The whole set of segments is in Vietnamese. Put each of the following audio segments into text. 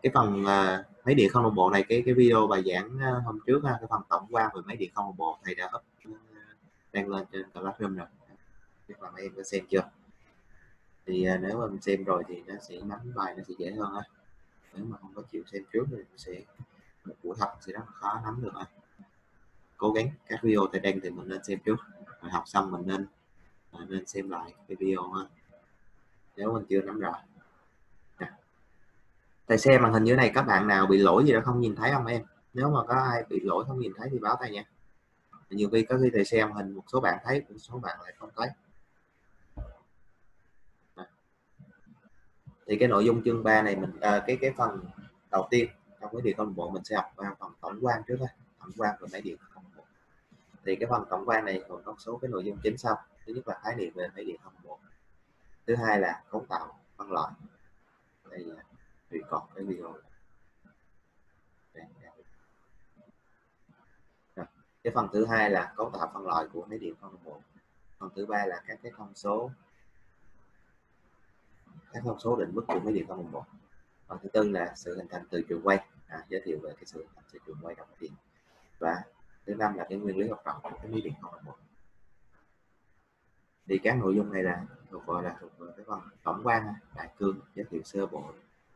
cái phần máy điện không đồng bộ này, cái video bài giảng hôm trước cái phần tổng quan về máy điện không đồng bộ thầy đã up đăng lên trên Classroom rồi, các bạn em có xem chưa? Thì nếu mà mình xem rồi thì nó sẽ nắm bài nó sẽ dễ hơn á. Nếu mà không có chịu xem trước thì nó sẽ một buổi học sẽ rất là khó nắm được. Cố gắng các video thầy đăng thì mình nên xem trước, rồi học xong mình nên xem lại cái video ha, nếu mình chưa nắm rõ. Thầy xem màn hình như này, các bạn nào bị lỗi gì đó không nhìn thấy không em? Nếu mà có ai bị lỗi không nhìn thấy thì báo thầy nha. Nhiều khi có khi thầy xem màn hình một số bạn thấy, một số bạn lại không thấy. Thì cái nội dung chương 3 này mình cái phần đầu tiên trong cái điện không đồng bộ mình sẽ học qua phần tổng quan trước thôi, tổng quan về máy điện không đồng bộ. Thì cái phần tổng quan này gồm có số cái nội dung chính sau. Thứ nhất là khái niệm về máy điện không đồng bộ, thứ hai là cấu tạo phân loại. Đây thì còn cái video đây. Cái phần thứ hai là cấu tạo phân loại của máy điện không đồng bộ. Phần thứ ba là các cái thông số định mức của máy điện không đồng bộ. Phần thứ tư là sự hình thành từ trường quay, giới thiệu về cái sự hình thành từ trường quay đồng điện. Và thứ năm là cái nguyên lý hoạt động của cái máy điện không đồng bộ. Thì các nội dung này là thuộc về cái phần tổng quan, đại cương, giới thiệu sơ bộ.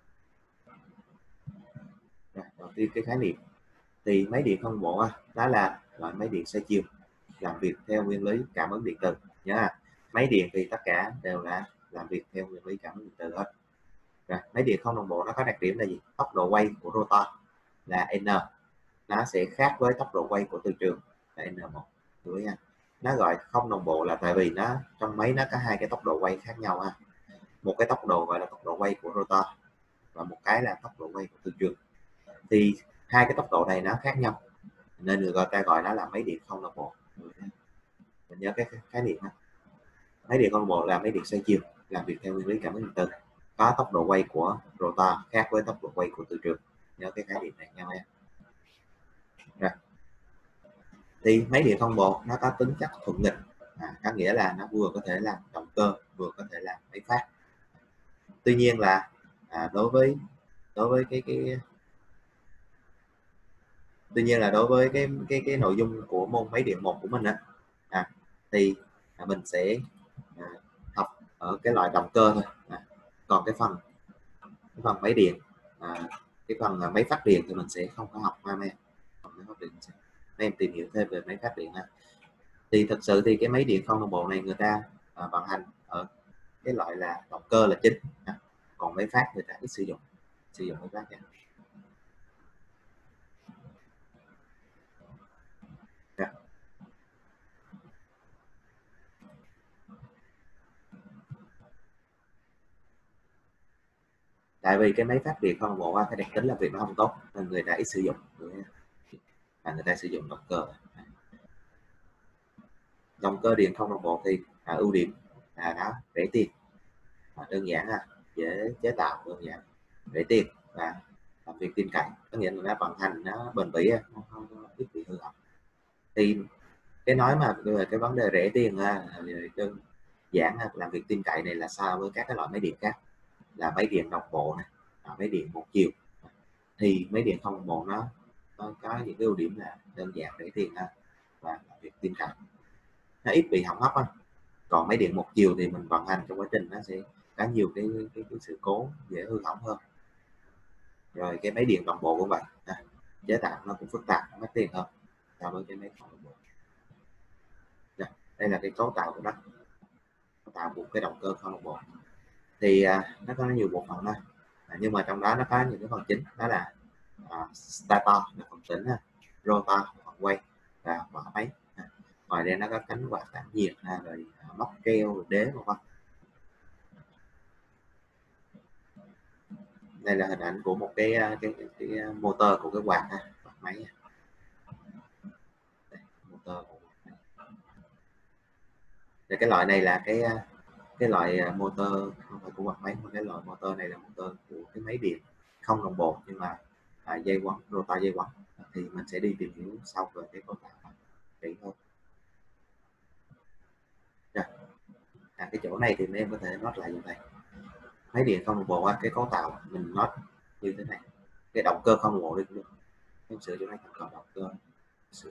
Rồi, đầu tiên cái khái niệm thì máy điện không đồng bộ đó là loại máy điện xoay chiều làm việc theo nguyên lý cảm ứng điện từ nhá. Máy điện thì tất cả đều là làm việc theo nguyên lý cảm ứng điện từ hết. Rồi, máy điện không đồng bộ nó có đặc điểm là gì? Tốc độ quay của rotor là n, nó sẽ khác với tốc độ quay của từ trường là n1. Nó gọi không đồng bộ là tại vì nó trong máy nó có hai cái tốc độ quay khác nhau ha. Một cái tốc độ gọi là tốc độ quay của rotor và một cái là tốc độ quay của từ trường. Thì hai cái tốc độ này nó khác nhau nên người ta gọi nó là máy điện không đồng bộ. Mình nhớ cái khái niệm ha. Máy điện không đồng bộ là máy điện xoay chiều làm việc theo nguyên lý cảm ứng điện từ, có tốc độ quay của rotor khác với tốc độ quay của từ trường. Nhớ cái khái niệm này nha em. Rồi. Thì máy điện không đồng bộ nó có tính chất thuận nghịch, có nghĩa là nó vừa có thể làm động cơ vừa có thể làm máy phát. Tuy nhiên là đối với cái nội dung của môn máy điện 1 của mình thì mình sẽ học ở cái loại động cơ thôi. Còn cái phần máy điện, cái phần máy phát điện thì mình sẽ không có học ha em. Em tìm hiểu thêm về máy phát điện ha. Thì thực sự thì cái máy điện không đồng bộ này người ta vận hành ở cái loại là động cơ là chính, còn máy phát người ta ít sử dụng máy phát nha. Tại vì cái máy phát điện không đồng bộ cái đặc tính là việc nó không tốt nên người ta ít sử dụng, người ta sử dụng động cơ. Động cơ điện không đồng bộ thì ưu điểm nó rẻ tiền, đơn giản, dễ chế tạo, đơn giản, rẻ tiền và làm việc tin cậy, có nghĩa là nó vận hành nó bền bỉ, nó không ít bị hư hỏng. Thì cái nói mà về cái vấn đề rẻ tiền đơn giản làm việc tin cậy này là so với các cái loại máy điện khác là máy điện đồng bộ này, máy điện một chiều, thì máy điện không đồng bộ nó có những cái ưu điểm là đơn giản, rẻ tiền và làm việc tin cậy, nó ít bị hỏng hóc. Còn máy điện một chiều thì mình vận hành trong quá trình nó sẽ có nhiều cái sự cố dễ hư hỏng hơn. Rồi cái máy điện đồng bộ cũng vậy, chế tạo nó cũng phức tạp, mất tiền hơn so với cái máy không đồng bộ. Đây là cái cấu tạo của nó, cấu tạo của cái động cơ không đồng bộ thì nó có nhiều bộ phận thôi, nhưng mà trong đó nó có những cái phần chính, đó là stator là phần tĩnh, rotor là phần quay và vỏ máy. Ngoài ra nó có cánh quạt tản nhiệt, rồi móc keo, đế v.v. Đây là hình ảnh của một cái motor của cái quạt máy. Đây, motor của đây, cái loại này là cái loại motor không phải của quạt máy, mà cái loại motor này là motor của cái máy điện không đồng bộ nhưng mà dây quấn, rotor dây quấn. Thì mình sẽ đi tìm hiểu sau về cái cấu tạo kỹ hơn. Rồi. Cái chỗ này thì em có thể note lại như này. Máy điện không đồng bộ cái cấu tạo mình note như thế này. cái động cơ không bộ đi cũng được. Em sửa chỗ này thành động cơ. Sửa.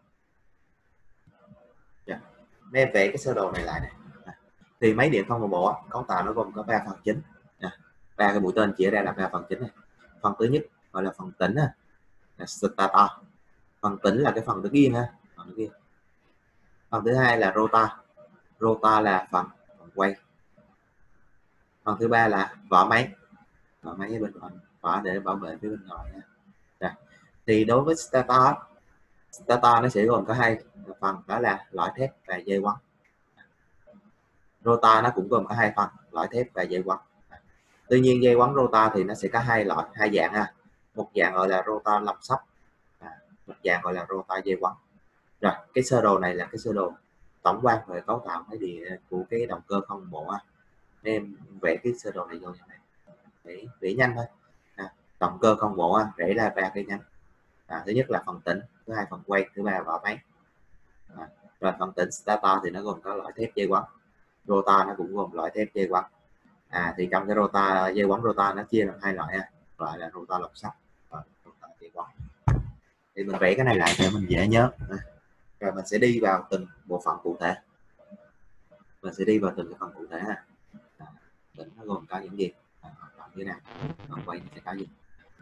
Yeah. Em vẽ cái sơ đồ này lại này. Thì máy điện không bộ cấu tạo nó gồm có 3 phần chính. Ba cái mũi tên chỉ ra là 3 phần chính này. Phần thứ nhất gọi là phần tĩnh là stator. Phần tĩnh là cái phần đứng yên ha. Phần thứ hai là rotor. Rotor là phần quay. Phần thứ ba là vỏ máy. Vỏ máy ở bên ngoài, vỏ để bảo vệ phía bên ngoài nha. Thì đối với stator nó sẽ gồm có 2 phần, đó là lõi thép và dây quấn. Rotor nó cũng gồm có 2 phần, lõi thép và dây quấn. Tuy nhiên dây quấn rotor thì nó sẽ có hai dạng ha. Một dạng gọi là rotor lồng sắt, một dạng gọi là rotor dây quấn. Rồi cái sơ đồ này là cái sơ đồ tổng quan về cấu tạo máy điện của cái động cơ không bộ em vẽ cái sơ đồ này vô như này để vẽ nhanh thôi. Động cơ không bộ vẽ ra 3 cái nhánh. Thứ nhất là phần tĩnh, thứ hai phần quay, thứ ba vỏ máy. Rồi phần tĩnh stator thì nó gồm có lõi thép dây quấn. Rotor nó cũng gồm lõi thép dây quấn. Thì trong cái rotor dây quấn rotor nó chia làm 2 loại loại là rotor lồng sắt và rotor dây quấn. Thì mình vẽ cái này lại để mình dễ nhớ. Rồi mình sẽ đi vào từng bộ phận cụ thể. Mình sẽ đi vào từng cái phần cụ thể tĩnh nó gồm có những gì, như nào, quay sẽ có gì.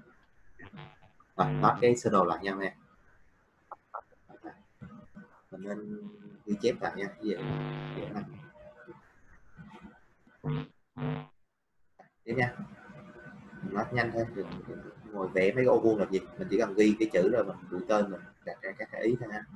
Đó cái sơ đồ lại nha em. Mình nên ghi chép lại nha. Ví dụ tiếp nha, mình nói nhanh thôi, đừng ngồi vẽ mấy cái ô vuông làm gì, mình chỉ cần ghi cái chữ rồi mình mũi tên mình đặt ra các ý thôi ha.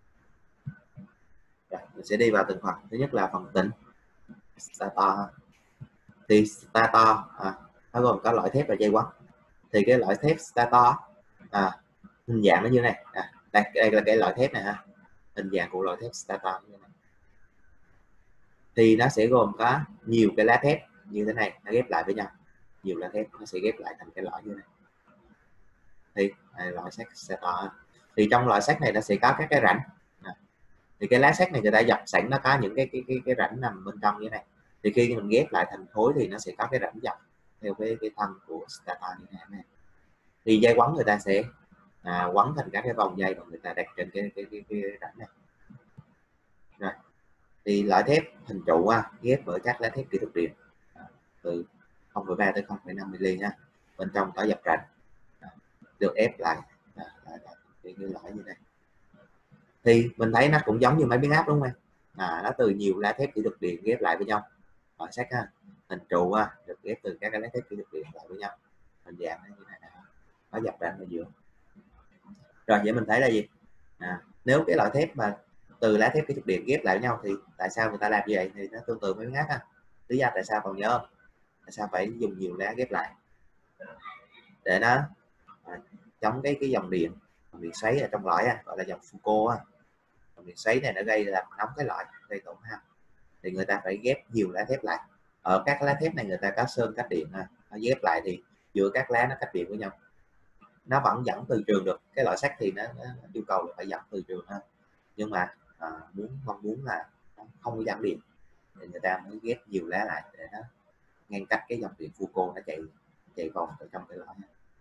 Rồi, mình sẽ đi vào từng phần. Thứ nhất là phần tĩnh stator. Thì stator nó gồm có lõi thép và dây quấn. Thì cái lõi thép stator hình dạng nó như này. Đây là cái lõi thép này ha, hình dạng của lõi thép stator như này. Thì nó sẽ gồm có nhiều cái lá thép như thế này, nó ghép lại với nhau. Nhiều lá thép nó sẽ ghép lại thành cái lõi như này. Thì lõi sắt stator. Thì trong lõi sắt này nó sẽ có các cái rãnh. Thì cái lá sắt này người ta dập sẵn, nó có những cái rãnh nằm bên trong như này. Thì khi mình ghép lại thành khối thì nó sẽ có cái rãnh dập theo cái thân của stator như thế này. Thì dây quấn người ta sẽ quấn thành các cái vòng dây và người ta đặt trên cái rãnh này. Rồi thì lõi thép hình trụ ghép bởi các lá thép kỹ thuật điện từ 0,3 tới 0,5 mm ha. Bên trong có dập rãnh được ép lại cái lõi như này. Thì mình thấy nó cũng giống như máy biến áp đúng không em? Nó từ nhiều lá thép kỹ thuật điện ghép lại với nhau. Lõi sắt hình trụ được ghép từ các cái lá thép kỹ thuật điện lại với nhau, hình dạng như này nó dập rãnh ở giữa. Rồi vậy mình thấy là gì? Nếu cái loại thép mà từ lá thép kỹ thuật điện ghép lại với nhau thì tại sao người ta làm như vậy? Thì nó tương tự với ngắt lý do tại sao còn nhớ không? Tại sao phải dùng nhiều lá ghép lại? Để nó chống cái dòng điện xoáy ở trong lõi gọi là dòng Foucault dòng điện xoáy này nó gây làm nóng cái lõi, gây tổn hao. Thì người ta phải ghép nhiều lá thép lại. Ở các lá thép này người ta có sơn cách điện nó ghép lại thì giữa các lá nó cách điện với nhau, nó vẫn dẫn từ trường được. Cái loại sắt thì nó yêu cầu là phải dẫn từ trường nhưng mà mong muốn là không có dẫn điện thì người ta mới ghép nhiều lá lại để nó ngăn cách cái dòng điện Foucault nó chạy vòng ở trong cái lõi.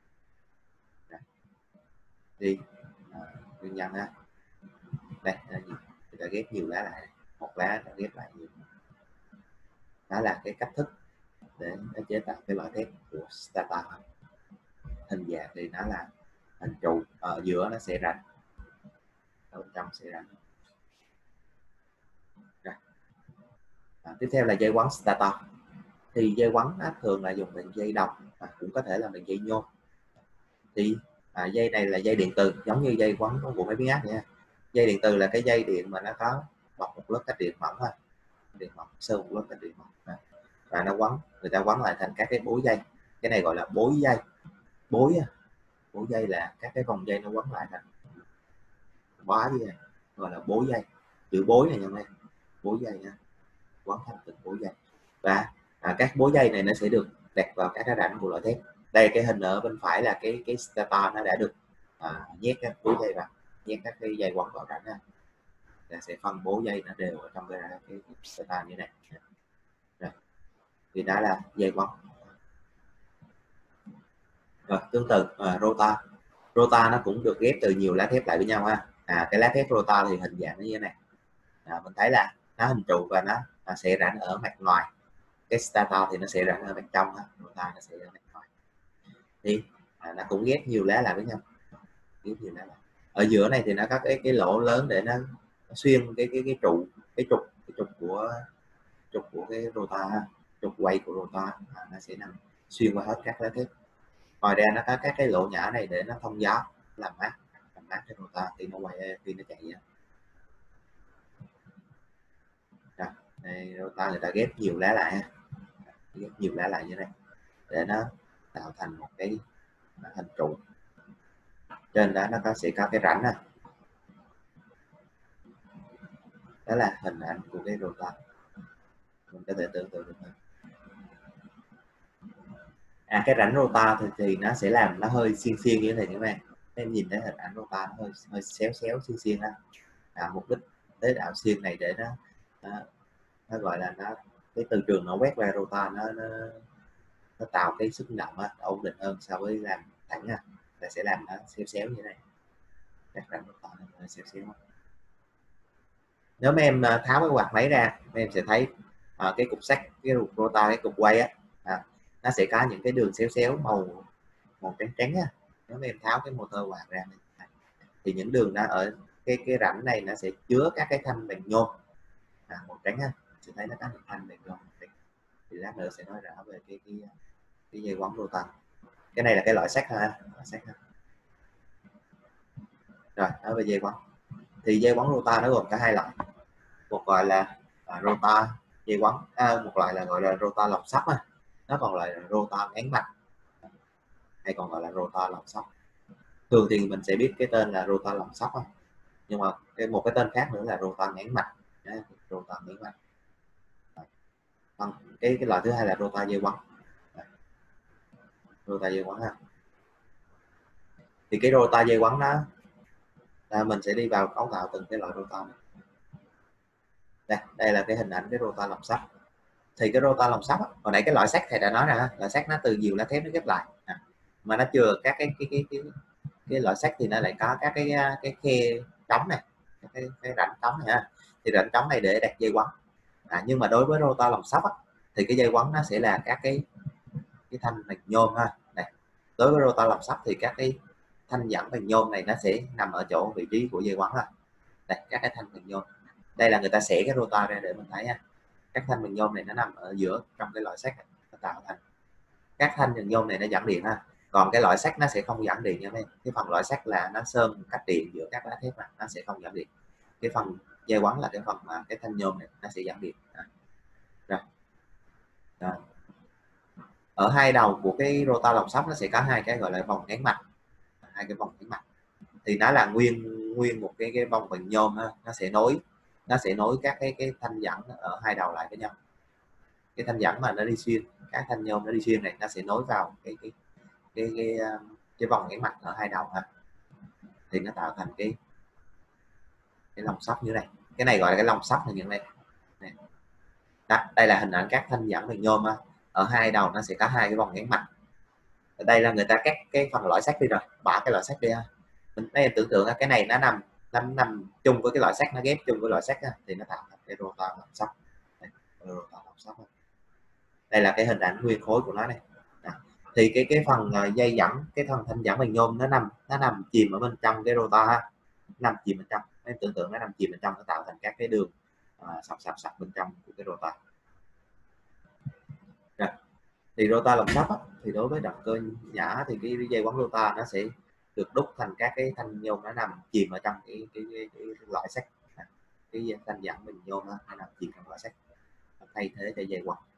Thì nguyên nhân đây là gì? Người ta ghép nhiều lá lại, một lá ta ghép lại nhiều. Đó là cái cách thức để nó chế tạo cái loại thép của stator. Hình dạng thì nó là hình trụ, ở giữa nó sẽ rãnh, ở bên trong sẽ rãnh. Tiếp theo là dây quấn stator. Thì dây quấn thường là dùng bằng dây đồng, cũng có thể là bằng dây nhôm. Thì dây này là dây điện từ, giống như dây quấn của máy biến áp nha. Dây điện từ là cái dây điện mà nó có bọc một lớp cách điện mỏng điện mỏng, sơn một lớp cách điện mỏng và nó quấn, người ta quấn lại thành các cái bối dây. Cái này gọi là bối dây. Bối dây là các cái vòng dây nó quấn lại thành bó như này, gọi là bối dây. Chữ bối này nha em, bối dây nha, quấn thành từng bối dây. Và các bối dây này nó sẽ được đặt vào các cái rãnh của loại thép. Đây cái hình ở bên phải là cái stator nó đã được nhét các bối dây vào, nhét các cái dây quấn vào rãnh là sẽ phân bố dây nó đều ở trong cái stator như này. Rồi. Thì đó là dây quấn. Rồi, tương tự rota nó cũng được ghép từ nhiều lá thép lại với nhau ha. Cái lá thép rota thì hình dạng như thế này. Mình thấy là nó hình trụ và nó sẽ rãnh ở mặt ngoài. Cái stator thì nó sẽ rãnh ở mặt trong ha. Rota nó sẽ ở mặt ngoài. Thì nó cũng ghép nhiều lá lại với nhau. Ghép nhiều lá lại. Ở giữa này thì nó có cái lỗ lớn để nó xuyên cái trục của cái rota ha. Trục quay của rota nó sẽ nằm xuyên qua hết các lá thép. Ngoài ra nó có các cái lỗ nhỏ này để nó thông gió, làm mát cho rota khi nó quay, khi nó chạy ra. Rồi, đây rota người ta ghép nhiều lá lại ha, ghép nhiều lá lại như này để nó tạo thành một cái hình trụ. Trên đó nó sẽ có cái rãnh ha. Đó là hình ảnh của cái rota, mình có thể tưởng tượng được hơn. Cái rãnh rota thì nó sẽ làm nó hơi xiên xiên như thế này các bạn. Em nhìn thấy hình ảnh rota nó hơi xéo xiên xiên ha. Mục đích tế đạo xiên này để nó gọi là cái từ trường nó quét qua rota, nó tạo cái sức động á, ổn định hơn so với làm thẳng ha. Là sẽ làm nó xéo như thế này. Các rãnh rota nó xéo. Nếu mà em tháo cái quạt máy ra, em sẽ thấy cái cục sắt, cái rota, cái cục quay á, nó sẽ có những cái đường xéo màu trắng á. Nếu mà em tháo cái motor quạt ra thì những đường đó ở cái rãnh này nó sẽ chứa các cái thanh bằng nhôm màu trắng ha. Sẽ thấy nó có một thanh bằng nhôm. Thì lát nữa sẽ nói rõ về cái dây quấn rota. Cái này là cái loại sắt ha, Rồi nói về dây quấn. Thì dây quấn rota nó gồm có hai loại. Một gọi là rota dây quấn, một loại là gọi là rota lọc sắt á, nó còn lại là rota ngắn mạch, hay còn gọi là rota lọc sắt. Thường thì mình sẽ biết cái tên là rota lọc sắt, nhưng mà một cái tên khác nữa là rota ngắn mạch. Rota ngắn mạch. Cái loại thứ hai là rota dây quấn. Rota dây quấn ha. Thì cái rota dây quấn đó mình sẽ đi vào cấu tạo từng cái loại rota này. Đây là cái hình ảnh cái rota lọc sắt. Thì cái rota lọc sắt hồi nãy cái loại sắt thầy đã nói ra, loại sắt nó từ nhiều lá thép nó ghép lại, mà nó chưa các cái loại sắt thì nó lại có các cái khe trống này, cái rãnh trống này ha. Thì rãnh trống này để đặt dây quấn. Nhưng mà đối với rota lọc sắt thì cái dây quấn nó sẽ là các cái thanh bằng nhôm ha. Này, đối với rota lọc sắt thì các cái thanh dẫn bằng nhôm này nó sẽ nằm ở chỗ vị trí của dây quấn ha. Đây, các cái thanh bằng nhôm. Đây là người ta xẻ cái rota ra để mình thấy ha. Các thanh bằng nhôm này nó nằm ở giữa trong cái loại sắt này, nó tạo thành các thanh bằng nhôm này nó dẫn điện ha. Còn cái loại sắt nó sẽ không dẫn điện nha mấy. Cái phần loại sắt là nó sơn cách điện giữa các lá thép này, nó sẽ không dẫn điện. Cái phần dây quấn là cái phần mà cái thanh nhôm này nó sẽ dẫn điện. Rồi. Ở hai đầu của cái rota lọc sắt nó sẽ có hai cái gọi là vòng ngắn mạch, hai cái vòng ngắn mạch. Thì nó là nguyên một cái vòng bằng nhôm ha. Nó sẽ nối các cái thanh dẫn ở hai đầu lại với nhau. Cái thanh dẫn mà nó đi xuyên, các thanh nhôm nó đi xuyên này, nó sẽ nối vào cái vòng ngắn mạch ở hai đầu ha. Thì nó tạo thành cái lồng sắt như này. Cái này gọi là cái lồng sắt này, như này. Đây là hình ảnh các thanh dẫn bằng nhôm ha. Ở hai đầu nó sẽ có hai cái vòng ngắn mạch. Ở đây là người ta cắt cái phần lõi sắt đi rồi, bỏ cái lõi sắt đi ha. Mấy em tưởng tượng cái này nó nằm chung với cái lõi sắt, nó ghép chung với lõi sắt thì nó tạo thành cái rota lọc sắt. Đây là cái hình ảnh nguyên khối của nó này. Thì cái phần dây dẫn, cái phần thanh dẫn bằng nhôm nó nằm chìm ở bên trong cái rota ha. Nằm chìm bên trong. Em tưởng tượng nó nằm chìm bên trong, nó tạo thành các cái đường sọc bên trong của cái rota. Rồi. Thì rota lọc sắt thì đối với động cơ nhỏ thì cái dây quấn rota nó sẽ được đúc thành các cái thanh nhôm, nó nằm chìm ở trong cái loại sắt. Cái thanh dẫn bằng nhôm nó nằm chìm trong loại sắt, thay thế cho dây quấn.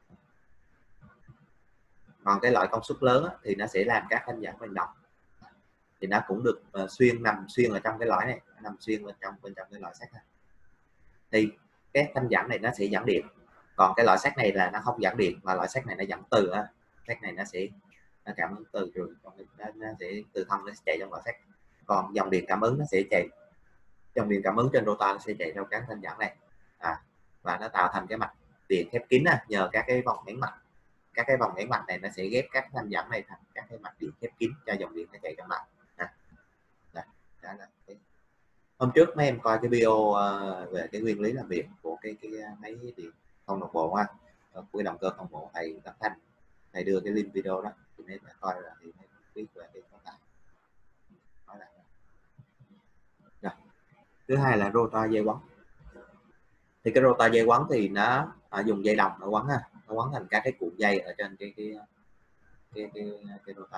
Còn cái loại công suất lớn thì nó sẽ làm các thanh dẫn bằng đồng, thì nó cũng được nằm xuyên ở trong cái lõi này, nằm xuyên bên trong cái lõi sắt này. Thì cái thanh dẫn này nó sẽ dẫn điện, còn cái loại sắt này là nó không dẫn điện, mà loại sắt này nó dẫn từ sắt này nó cảm ứng từ trường, nó sẽ từ thông, nó sẽ chạy trong loại sắt. Còn dòng điện cảm ứng nó sẽ chạy, dòng điện cảm ứng trên rota nó sẽ chạy theo các thanh dẫn này và nó tạo thành cái mạch điện khép kín nhờ các cái vòng ngắn mạch. các cái vòng nhảy mạch này nó sẽ ghép các thanh dẫn này thành các cái mạch điện khép kín cho dòng điện nó chạy trong lạnh. Đó là cái hôm trước mấy em coi cái video về cái nguyên lý làm việc của cái máy điện không đồng bộ ha, của cái động cơ không đồng bộ, thầy Tất Thanh thầy đưa cái link video đó thì mấy em coi là thì mấy em biết về cái cấu tạo. Rồi. Thứ hai là rotor dây quấn. Thì cái rotor dây quấn thì nó dùng dây đồng nó quấn ha, nó quấn thành các cái cuộn dây ở trên cái rotor.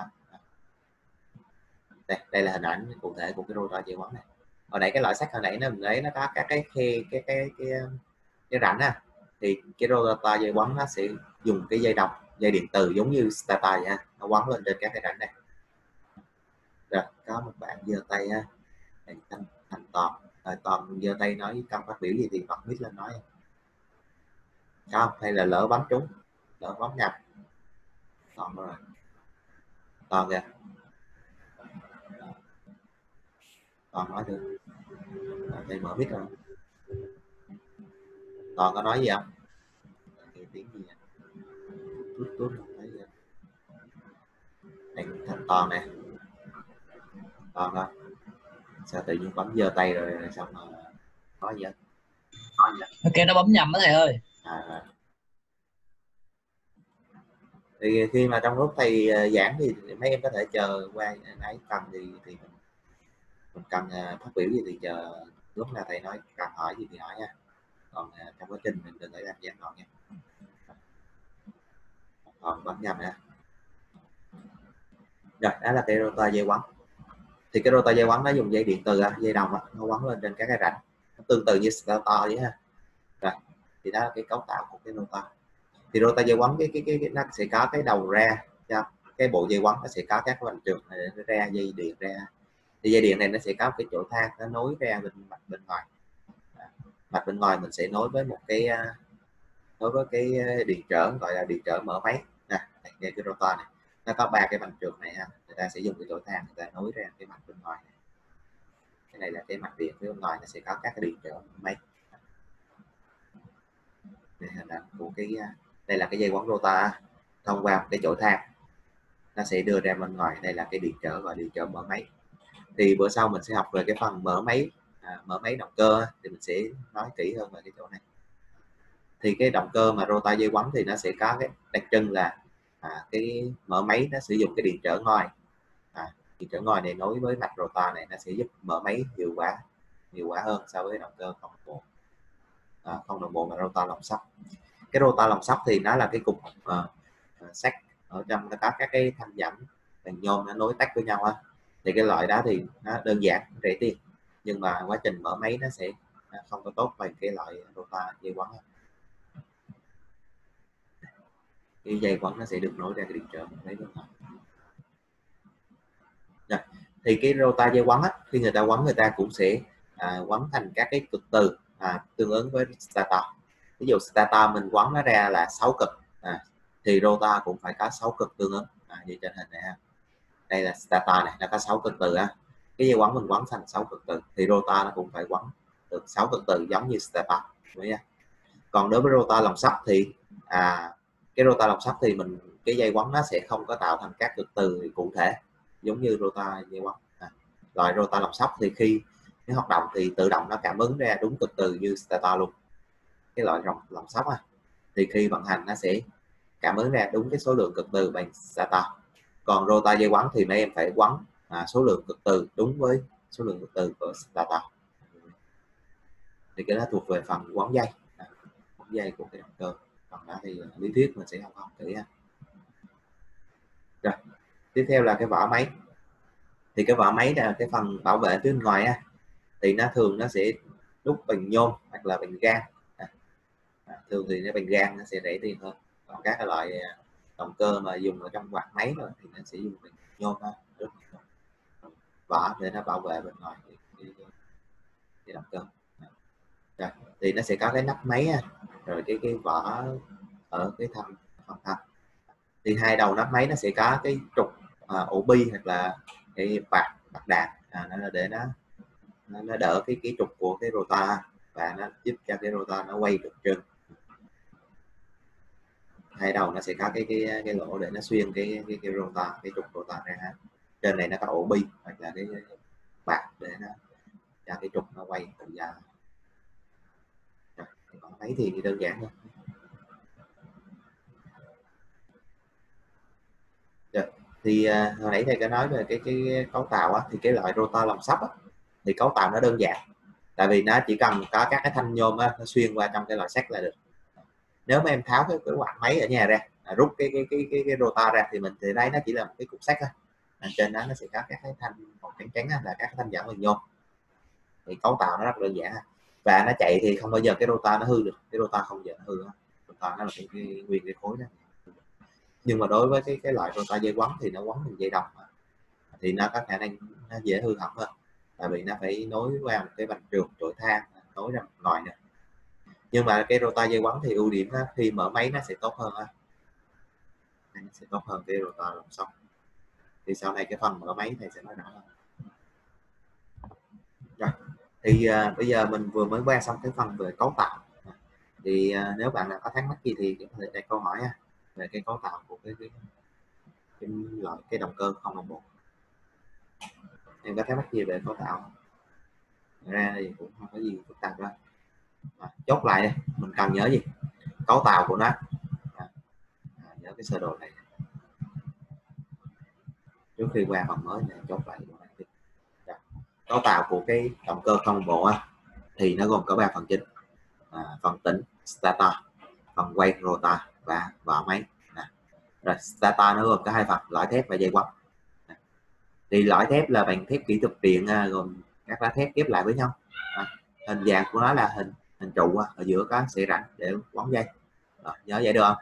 Đây là hình ảnh cụ thể của cái rotor dây quấn này. Hồi nãy cái loại sắt hồi nãy mình lấy nó có các cái khe cái rãnh ha, thì cái rotor dây quấn nó sẽ dùng cái dây đồng, dây điện từ giống như stator vậy ha, nó quấn lên trên các cái rãnh này. Rồi có một bạn giơ tay ha, thành Toàn. Toàn giơ tay nói cần phát biểu gì thì bật mic lên nói không, hay là lỡ bấm trúng, lỡ bấm nhập. Toàn rồi, Toàn kìa, Toàn nói được. Đây mở mic rồi. Toàn có nói gì không? Cái tiếng gì vậy? Tút không thấy gì. Đây thành Toàn nè. Toàn đó. Sao tự nhiên bấm giơ tay rồi xong rồi nói gì hết? Ok, nó bấm nhầm đó thầy ơi. Thì khi mà trong lúc thầy giảng thì mấy em có thể chờ qua ấy cần thì mình cần phát biểu gì thì chờ lúc nào thầy nói cần hỏi gì thì hỏi nha, còn trong quá trình mình đừng để làm giảng đoạn nha. Còn bấm nhầm nha. Rồi đó là cái rotor dây quấn. Thì cái rotor dây quấn nó dùng dây điện từ dây đồng nó quấn lên trên các cái rãnh, nó tương tự như stator vậy ha. Rồi thì đó là cái cấu tạo của cái rotor. Thì rotor dây quấn cái nó sẽ có cái đầu ra cho cái bộ dây quấn, nó sẽ có các vành trượt này để nó ra dây điện ra. Thì dây điện này nó sẽ có cái chỗ thang nó nối ra bên ngoài. Mạch bên ngoài mình sẽ nối với một cái điện trở gọi là điện trở mở máy nè. Cái rotor này nó có 3 cái vành trượt này ha, người ta sẽ dùng cái chỗ thang người ta nối ra cái mạch bên ngoài này. Cái này là cái mạch điện phía bên ngoài, nó sẽ có các cái điện trở máy. Đây là của đây là cái dây quấn rotor thông qua cái chỗ thang nó sẽ đưa ra bên ngoài. Đây là cái điện trở và điện trở mở máy. Thì bữa sau mình sẽ học về cái phần mở máy động cơ thì mình sẽ nói kỹ hơn về cái chỗ này. Thì cái động cơ mà rotor dây quấn thì nó sẽ có cái đặc trưng là cái mở máy nó sử dụng cái điện trở ngoài. Điện trở ngoài này nối với mạch rotor này, nó sẽ giúp mở máy hiệu quả hơn so với động cơ không đồng bộ. Không đồng bộ mà rotor lồng sắt. Cái rotor lồng sắt thì nó là cái cục sắt ở trong, nó có các cái thanh dẫn bằng nhôm nó nối tách với nhau á. Thì cái loại đó thì nó đơn giản, rẻ tiền, nhưng mà quá trình mở máy nó sẽ không có tốt bằng cái loại rotor dây quấn. Cái dây quấn nó sẽ được nối ra cái điện trở lấy bên ngoài. Rồi. Thì cái rotor dây quấn á, khi người ta quấn người ta cũng sẽ quấn thành các cái cực từ tương ứng với stator. Ví dụ stator mình quấn nó ra là 6 cực, thì rotor cũng phải có 6 cực tương ứng như trên hình này ha. Đây là stator này, nó có 6 cực từ á. Cái dây quấn mình quấn thành 6 cực từ thì rotor nó cũng phải quấn được 6 cực từ giống như stator. Còn đối với rotor lồng sắt thì cái rotor lồng sắt thì cái dây quấn nó sẽ không có tạo thành các cực từ cụ thể giống như rotor dây quấn. Loại rotor lồng sắt thì khi cái hoạt động thì tự động nó cảm ứng ra đúng cực từ như stator luôn. Cái loại lồng sắt thì khi vận hành nó sẽ cảm ứng ra đúng cái số lượng cực từ bằng stator. Còn rotor dây quấn thì mấy em phải quấn số lượng cực từ đúng với số lượng cực từ của stator. Thì cái đó thuộc về phần quấn dây của cái động cơ. Còn đó thì lý thuyết mình sẽ học kỹ ha. Rồi tiếp theo là cái vỏ máy. Thì cái vỏ máy là cái phần bảo vệ phía bên ngoài thì nó thường nó sẽ đúc bằng nhôm hoặc là bằng gan. Thường thì nó bằng gan nó sẽ rẻ tiền hơn. Còn các loại động cơ mà dùng ở trong quạt máy rồi thì nó sẽ dùng bằng nhôm vỏ để nó bảo vệ bên ngoài cái động cơ. Rồi, thì nó sẽ có cái nắp máy rồi cái vỏ ở cái phần thân. Thì hai đầu nắp máy nó sẽ có cái trục ổ bi hoặc là cái bạc đạn, nó là để nó đỡ cái trục của cái rotor và nó giúp cho cái rotor nó quay được trơn. hai đầu nó sẽ có cái lỗ để nó xuyên cái rotor, cái trục rotor ra ha. Trên này nó có ổ bi hoặc là cái bạc để nó cho cái trục nó quay tự do. Rồi, còn máy thì đơn giản thôi. Rồi, thì hồi nãy thầy có nói về cái cấu tạo á, thì cái loại rotor lòng sắp á, thì cấu tạo nó đơn giản, tại vì nó chỉ cần có các cái thanh nhôm á, nó xuyên qua trong cái loại sắt là được. Nếu mà em tháo cái quạt máy ở nhà ra, rút cái rotor ra thì mình thì thấy nó chỉ là một cái cục sắt á, trên đó nó sẽ có các cái thanh màu trắng trắng là các cái thanh giảm bằng nhôm. Thì cấu tạo nó rất đơn giản, và nó chạy thì không bao giờ cái rotor nó hư được, cái rotor không bao giờ nó hư. Rotor nó là cái nguyên cái khối đó. Nhưng mà đối với cái loại rotor dây quấn thì nó quấn bằng dây đồng, thì nó có khả năng nó dễ hư hỏng hơn, tại vì nó phải nối qua một cái vành trượt trội than nối ra ngoài nữa. Nhưng mà cái rotor dây quấn thì ưu điểm đó, khi mở máy nó sẽ tốt hơn, nó sẽ tốt hơn cái rotor lòng sóc. Thì sau này cái phần mở máy thầy sẽ nói rõ hơn. Rồi, thì bây giờ mình vừa mới qua xong cái phần về cấu tạo. Thì nếu bạn nào có thắc mắc gì thì có thể đặt câu hỏi về cái cấu tạo của cái động cơ 001. Em có thắc mắc gì về cấu tạo ra thì cũng không có gì phức tạp đâu. Chốt lại đây, mình cần nhớ gì? Cấu tạo của nó, nhớ cái sơ đồ này trước khi qua phần mới này. Chốt lại cấu tạo của cái động cơ không bộ thì nó gồm có 3 phần chính: phần tĩnh stator, phần quay rotor và vỏ máy. Rồi stator nó gồm có 2 phần: lõi thép và dây quấn. Thì lõi thép là bằng thép kỹ thuật điện, gồm các lá thép ghép lại với nhau. Hình dạng của nó là hình trụ, ở giữa có sợi rãnh để quấn dây. Rồi, nhớ vậy được không?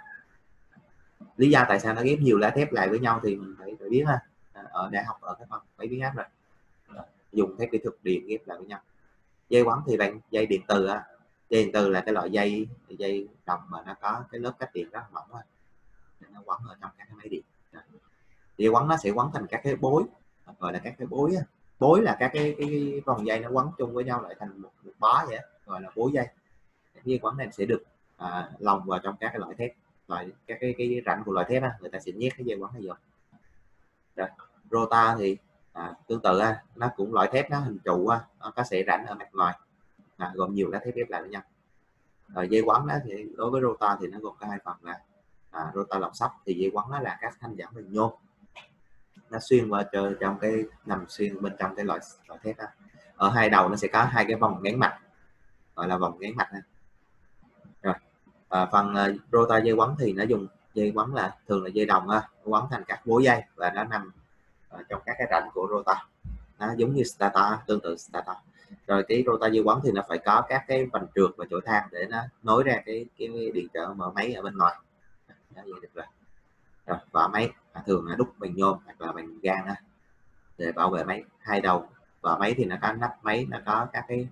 Lý do tại sao nó ghép nhiều lá thép lại với nhau thì mình phải biết ha. Ở đại học ở cái phần máy biến áp rồi, dùng thép kỹ thuật điện ghép lại với nhau. Dây quấn thì bằng dây điện từ. Dây điện từ là cái loại dây đồng mà nó có cái lớp cách điện rất mỏng, để nó quấn ở trong các cái máy điện. Dây quấn nó sẽ quấn thành các cái bối, gọi là các cái bối. Bối là các cái vòng dây nó quấn chung với nhau lại thành một bó vậy, gọi là bối dây. Dây quấn này sẽ được lồng vào trong các cái loại thép, các cái rãnh của loại thép người ta sẽ nhét cái dây quấn này vô. Rồi rotor thì tương tự, nó cũng loại thép, nó hình trụ, nó có sợi rãnh ở mặt ngoài, gồm nhiều lá thép ghép lại với nhau. Rồi dây quấn đó thì đối với rotor thì nó gồm có 2 phần là rotor lòng sóc, thì dây quấn đó là các thanh giảm bằng nhôm, nó xuyên qua trong cái nằm xuyên bên trong cái loại thép đó. Ở hai đầu nó sẽ có 2 cái vòng ngắn mạch, gọi là vòng ngắn mạch này. Rồi phần rotor dây quấn thì nó dùng dây quấn là thường là dây đồng, quấn thành các bối dây và nó nằm trong các cái rãnh của rotor, nó giống như stator, tương tự stator. Rồi cái rotor dây quấn thì nó phải có các cái vành trượt và chổi than để nó nối ra cái điện trở mở máy ở bên ngoài. Đó, vậy được rồi. Rồi vỏ máy thường là đúc bằng nhôm hoặc là bằng gan để bảo vệ máy. Hai đầu vỏ máy thì nó có nắp máy, nó có các cái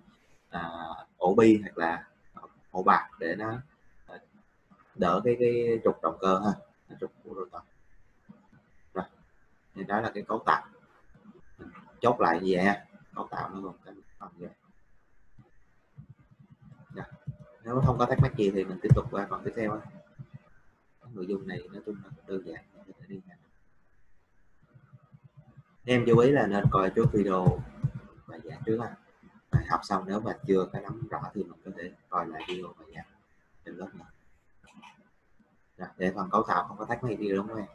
ổ bi hoặc là ổ bạc để nó đỡ cái trục động cơ trục của rotor. Rồi thì đó là cái cấu tạo. Chốt lại như vậy cấu tạo nó gồm cái phần gì. Nếu không có thắc mắc gì thì mình tiếp tục qua phần tiếp theo. Nội dung này nói chung là đơn giản, em chú ý là nên coi trước video bài giảng trước. Học xong nếu mà chưa có nắm rõ thì mình có thể coi lại video bài giảng trên lớp này. Rồi, để phần cấu tạo không có thắc mắc gì đúng không em?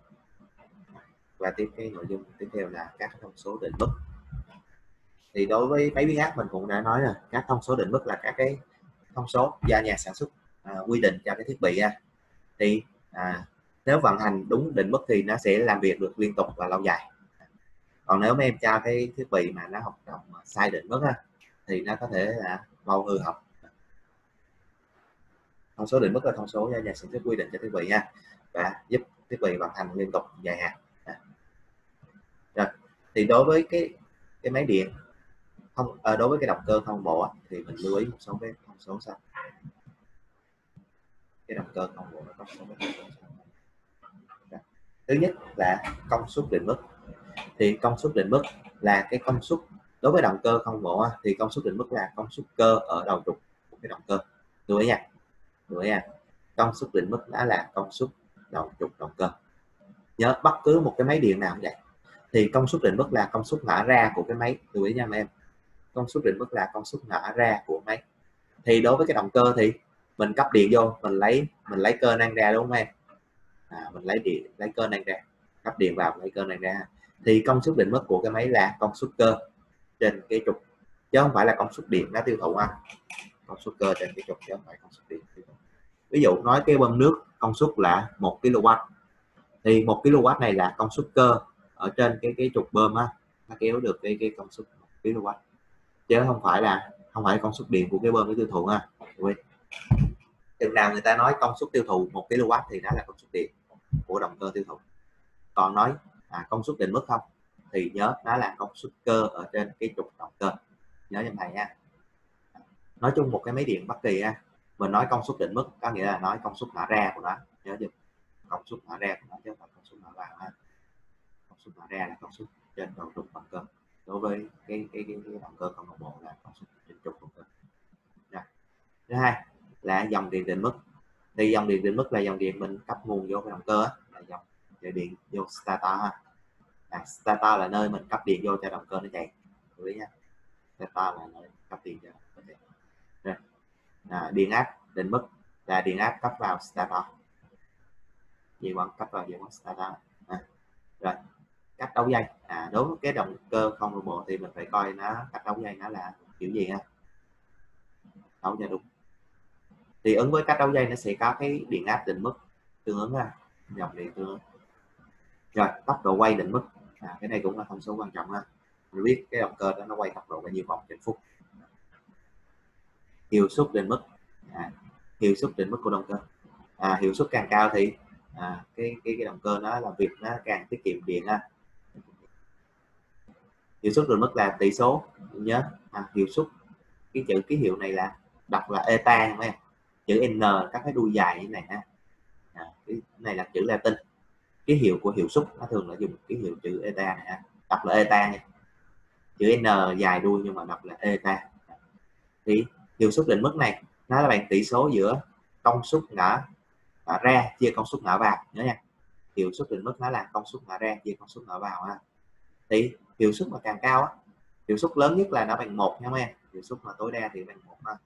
Và tiếp cái nội dung tiếp theo là các thông số định mức. Thì đối với máy biến áp mình cũng đã nói là các thông số định mức là các cái thông số do nhà sản xuất quy định cho cái thiết bị. Thì nếu vận hành đúng định mức thì nó sẽ làm việc được liên tục và lâu dài. Còn nếu mà em cho cái thiết bị mà nó hoạt động sai định mức thì nó có thể là mau hư hỏng. Thông số định mức là thông số do nhà sản xuất quy định cho thiết bị và giúp thiết bị vận hành liên tục dài hạn. Rồi thì đối với cái máy điện đối với cái động cơ không bộ thì mình lưu ý một số cái thông số sau. Cái động cơ không bộ nó có số cái thông số. Thứ nhất là công suất định mức. Thì công suất định mức là cái công suất đối với động cơ không bộ thì công suất định mức là công suất cơ ở đầu trục của cái động cơ. Lưu ý nha. công suất định mức đó là công suất đầu trục động cơ. Nhớ bất cứ một cái máy điện nào cũng vậy, thì công suất định mức là công suất nở ra của cái máy, lưu ý nha em. Công suất định mức là công suất nở ra của máy. Thì đối với cái động cơ thì mình cấp điện vô, mình lấy cơ năng ra, đúng không em? Mình lấy cơ năng ra, cấp điện vào lấy cơ năng ra, thì công suất định mức của cái máy là công suất cơ trên cái trục, chứ không phải là công suất điện nó tiêu thụ ha. Công suất cơ trên cái trục chứ không phải công suất điện tiêu thụ. Ví dụ nói cái bơm nước công suất là 1 kW, thì 1 kW này là công suất cơ ở trên cái trục bơm á, nó kéo được cái công suất 1 kW, chứ không phải công suất điện của cái bơm nó tiêu thụ ha. Chừng nào người ta nói công suất tiêu thụ 1 kW thì đó là công suất điện của động cơ tiêu thụ. Còn nói công suất định mức không thì nhớ nó là công suất cơ ở trên cái trục động cơ, nhớ như này nha. Nói chung một cái máy điện bất kỳ mình nói công suất định mức có nghĩa là nói công suất nở ra của nó, nhớ chưa? Công suất nở ra của nó chứ không phải công suất nở vào ha. Công suất nở ra là công suất trên đầu trục động cơ, đối với cái động cơ không đồng bộ là công suất trên trục động cơ. Thứ hai là dòng điện định mức. Thì dòng điện định mức là dòng điện mình cấp nguồn vô cái động cơ là dòng điện vô starter ha. Starter là nơi mình cấp điện vô cho động cơ nó chạy, quý nha. Starter là nơi cấp điện cho động cơ chạy. Điện áp định mức là điện áp cấp vào starter, gì bằng cấp vào gì bằng starter. Rồi cách đấu dây, đối với cái động cơ không đồng bộ thì mình phải coi nó cách đấu dây nó là kiểu gì ha. Đấu dây đúng thì ứng với cách đấu dây nó sẽ có cái điện áp định mức tương ứng ha, dòng điện tương ứng. Rồi tốc độ quay định mức, cái này cũng là thông số quan trọng ha. Mình biết cái động cơ đó nó quay tốc độ bao nhiêu vòng trên phút. Hiệu suất định mức, hiệu suất định mức của động cơ. Hiệu suất càng cao thì cái động cơ nó làm việc nó càng tiết kiệm điện ha. Hiệu suất định mức là tỷ số, nhớ hiệu suất, cái chữ ký hiệu này là đọc là eta em, chữ N các cái đuôi dài như này ha. Cái này là chữ Latin. Ký hiệu của hiệu suất nó thường là dùng ký hiệu chữ eta này ha, đọc là eta nha, chữ N dài đuôi nhưng mà đọc là eta. Thì hiệu suất định mức này nó là bằng tỷ số giữa công suất nở ra chia công suất nở vào, nhớ nha. Hiệu suất định mức nó là công suất nở ra chia công suất nở vào ha. Thì hiệu suất mà càng cao hiệu suất lớn nhất là nó bằng 1 nha em. Hiệu suất mà tối đa thì bằng 1 ha.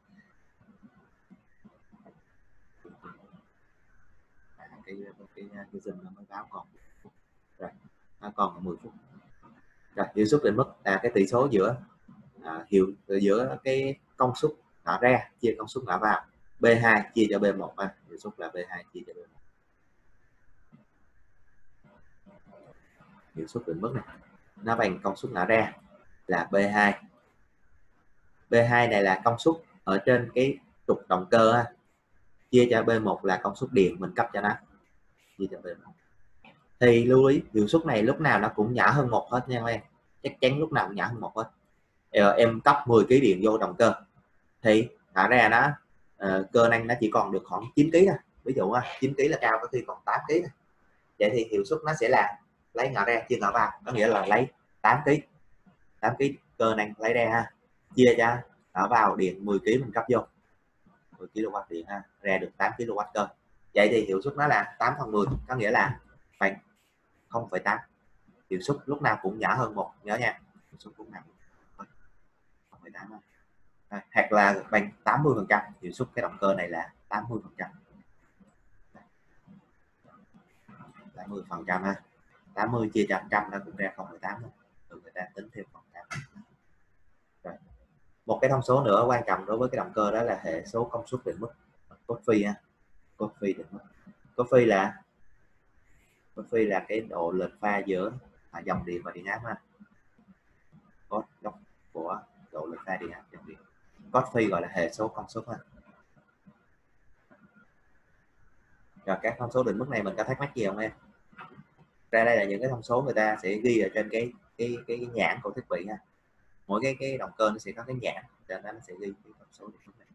Cái Zoom nó mới báo còn rồi, nó còn 10 phút. Rồi hiệu suất định mức là cái tỷ số giữa giữa cái công suất nở ra chia công suất nở vào, B2 chia cho B1 ha. Hiệu suất là B2 chia cho B1. Hiệu suất định mức này nó bằng công suất nở ra là B2. B2 này là công suất ở trên cái trục động cơ ha, chia cho B1 là công suất điện mình cấp cho nó, chia cho B1. Thì lưu ý hiệu suất này lúc nào nó cũng nhỏ hơn 1 hết nha em, chắc chắn lúc nào cũng nhỏ hơn 1 hết. Em cấp 10 kg điện vô động cơ thì thả ra nó cơ năng nó chỉ còn được khoảng 9 kg thôi. Ví dụ 9 kg là cao, có khi còn 8 kg. Vậy thì hiệu suất nó sẽ là lấy ngã ra chia ngã vào, có nghĩa là lấy 8 kg cơ năng lấy ra ha, chia cho ngã vào điện 10 kg mình cấp vô 10 kW điện ha, ra được 8 kW cơ. Vậy thì hiệu suất nó là 8/10, có nghĩa là bằng 0,8. Hiệu suất lúc nào cũng nhỏ hơn 1, nhớ nha. Hiệu suất lúc nào 0,8 hoặc là bằng 80%. Hiệu suất cái động cơ này là 80%. 80% ha. 80 chia cho 100 nó cũng ra 0,8 thôi. Người ta tính thêm 0,8. Rồi. Một cái thông số nữa quan trọng đối với cái động cơ đó là hệ số công suất định mức, cốt phi ha. Cốt phi định mức. Cốt phi là cái độ lệch pha giữa dòng điện và điện áp ha. Cốt góc của độ lệch pha điện áp dòng điện. Cốt phi gọi là hệ số công suất ha. Rồi các thông số định mức này mình có thắc mắc gì không em? Ra đây là những cái thông số người ta sẽ ghi ở trên cái nhãn của thiết bị ha. Mỗi cái động cơ nó sẽ có cái nhãn, cho nên nó sẽ ghi cái thông số định mức này.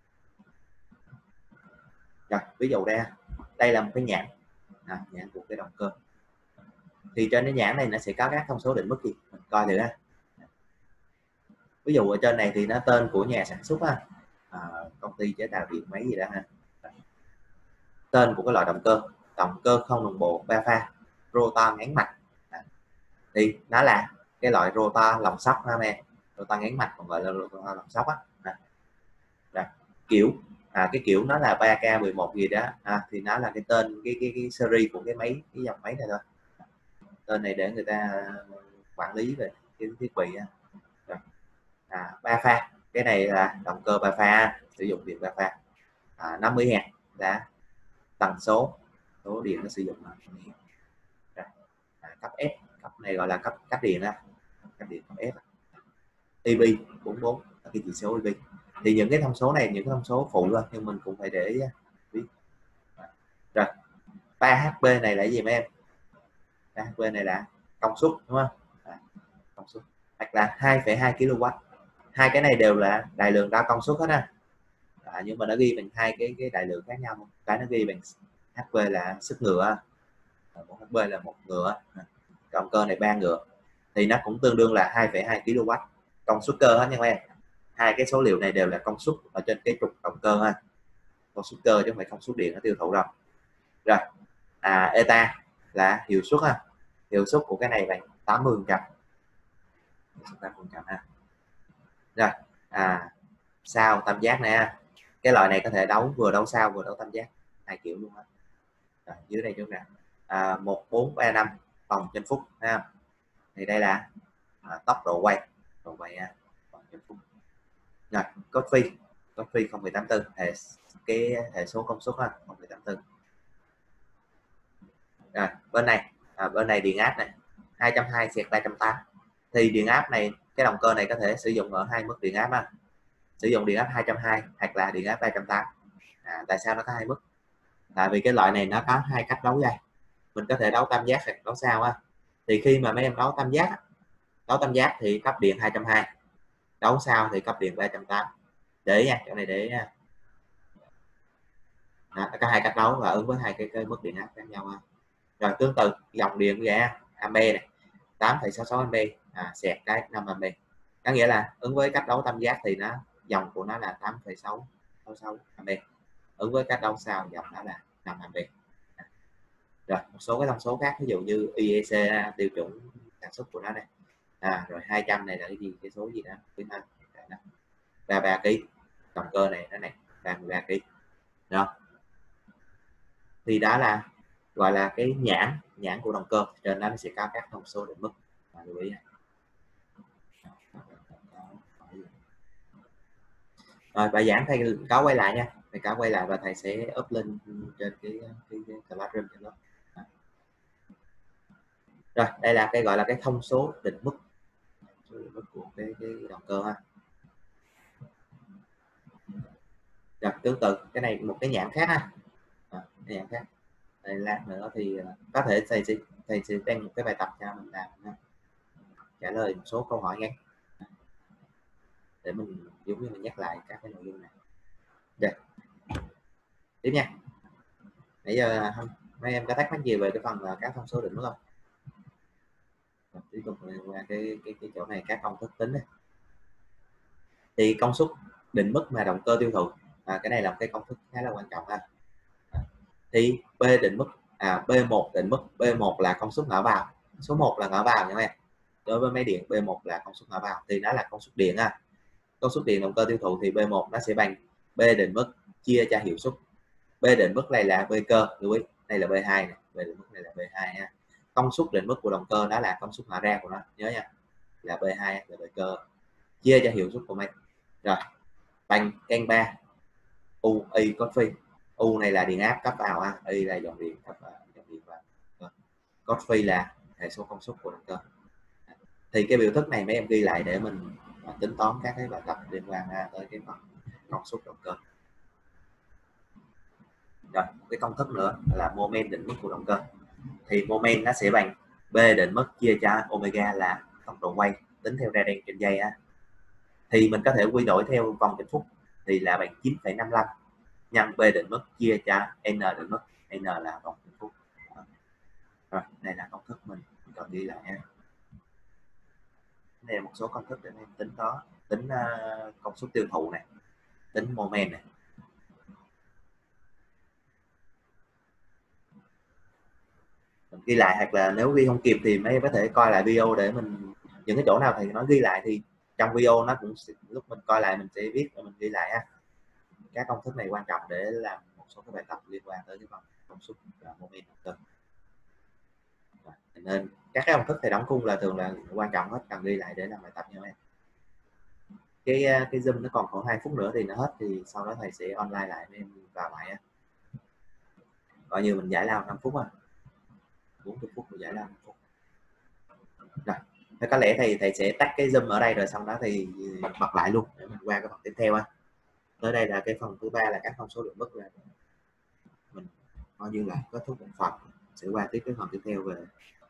Rồi ví dụ đây là một cái nhãn, nhãn của cái động cơ. Thì trên cái nhãn này nó sẽ có các thông số định mức gì mình coi thử ha. Ví dụ ở trên này thì nó tên của nhà sản xuất ha, công ty chế tạo điện máy gì đó ha. tên của cái loại động cơ không đồng bộ 3 pha rotor ngắn mạch. Thì nó là cái loại rotor lòng sóc ha em, rotor ngắn mạch còn gọi là rotor lòng sóc á. Kiểu cái kiểu nó là 3K11 gì đó, thì nó là cái tên cái series của cái dòng máy này thôi. Tên này để người ta quản lý về cái thiết bị á. 3 pha, cái này là động cơ 3 pha, sử dụng điện 3 pha, 50Hz là tần số điện nó sử dụng là cấp S, cấp này gọi là cấp điện á, cấp điện cấp S. EV 44 là cái chỉ số EV. Thì những cái thông số này, những cái thông số phụ thôi, nhưng mình cũng phải để biết. Rồi 3HP này là gì mấy em? 3HP này là công suất đúng không? Công suất hoặc là 2,2 kW. Hai cái này đều là đại lượng đo công suất hết á. Nhưng mà nó ghi bằng hai cái đại lượng khác nhau. Cái nó ghi bằng HP là sức ngựa, một HP là một ngựa, động cơ này 3 ngựa, thì nó cũng tương đương là 2,2 kW công suất cơ hết nha các em. Hai cái số liệu này đều là công suất ở trên cái trục động cơ ha, công suất cơ chứ không phải công suất điện nó tiêu thụ đâu. Rồi eta là hiệu suất ha, hiệu suất của cái này bằng 80%. Ha. Rồi sao tam giác này, cái loại này có thể vừa đấu sao vừa đấu tam giác, hai kiểu luôn á. Dưới đây chúng nè 1435 vòng trên phút ha. Thì đây là tốc độ quay vòng trên phút. Rồi cos phi 0,84, cái hệ số công suất 0,84. Rồi bên này điện áp này 220/380. Thì điện áp này, cái động cơ này có thể sử dụng ở hai mức điện áp sử dụng điện áp 220 hoặc là điện áp 380. Tại sao nó có hai mức? Tại vì cái loại này nó có hai cách đấu dây, mình có thể đấu tam giác hoặc đấu sao thì khi mà mấy em đấu tam giác thì cấp điện 220, đấu sao thì cấp điện 380. Để nha, chỗ này để nha. Có hai cách đấu và ứng với hai cái mức điện áp khác nhau Rồi tương tự dòng điện vậy ampe này 8,66 ampe xẹt cái 5 ampe, có nghĩa là ứng với cách đấu tam giác thì dòng của nó là 8,66 ampe, ứng với cách đấu sao dòng nó là 5 ampe. Rồi một số cái thông số khác, ví dụ như IEC tiêu chuẩn sản xuất của nó này, rồi 200 này là cái gì, cái số gì đó thứ hai 33 kg, động cơ này nó này 33 kg đó. Thì đó là gọi là cái nhãn của động cơ, trên đó nó sẽ có các thông số định mức, lưu ý. Rồi bài giảng thầy có quay lại nha, thầy có quay lại và thầy sẽ up lên trên cái classroom trên lớp. Rồi đây là cái gọi là cái thông số định mức của cái động cơ Rồi tương tự cái này một cái nhãn khác cái nhãn khác. Đây, lát nữa thì có thể thầy sẽ đem một cái bài tập cho mình làm trả lời một số câu hỏi ngắn để mình giống như mình nhắc lại các cái nội dung này. Được. Tiếp nha. Nãy giờ mấy em có thắc mắc gì về cái phần các thông số định mức không? Tiếp tục qua cái chỗ này, các công thức tính này. Thì công suất định mức mà động cơ tiêu thụ, cái này là một cái công thức khá là quan trọng thì B định mức B1 định mức, B1 là công suất ngã vào, số 1 là ngã vào nha em. Đối với máy điện B1 là công suất ngã vào thì nó là công suất điện công suất điện động cơ tiêu thụ thì B1 nó sẽ bằng B định mức chia cho hiệu suất. B định mức này là B cơ, lưu ý đây là B2 này, B định mức này là B2 công suất định mức của động cơ đó là công suất ngã ra của nó, nhớ nha, là B2 là B cơ, chia cho hiệu suất của mình. Rồi bằng căn 3 U I cos phi. U này là điện áp cấp vào I là dòng điện cấp vào, cos phi là hệ số công suất của động cơ. Thì cái biểu thức này mấy em ghi lại để mình tính toán các cái bài tập liên quan tới cái phần công suất động cơ. Rồi cái công thức nữa là moment định mức của động cơ, thì moment nó sẽ bằng B định mức chia cho omega là tốc độ quay tính theo radian trên giây thì mình có thể quy đổi theo vòng trên phút thì là bằng 9,55 nhân B định mức chia cho N định mức, N là vòng trên phút. Rồi đây là công thức mình cần ghi lại nha. Đây là một số công thức để em tính đó, tính công suất tiêu thụ này, tính moment này. ghi lại, hoặc là nếu ghi không kịp thì mấy em có thể coi lại video để mình những cái chỗ nào thầy nói ghi lại thì trong video nó cũng lúc mình coi lại mình sẽ viết và mình ghi lại ha. Các công thức này quan trọng để làm một số các bài tập liên quan tới cái phần công suất và moment động cơ. Nên các cái công thức thầy đóng khung là thường là quan trọng hết, cần ghi lại để làm bài tập nha em. Cái Zoom nó còn khoảng 2 phút nữa thì nó hết, thì sau đó thầy sẽ online lại em vào lại, coi như mình giải lao 5 phút 40 phút mình giải lao 5 phút. Rồi, thế có lẽ thầy sẽ tắt cái Zoom ở đây rồi sau đó thì bật lại luôn để mình qua cái phần tiếp theo á. Tới đây là cái phần thứ ba là các thông số định mức, là mình coi như là kết thúc một phần, sẽ qua tiếp cái phần tiếp theo về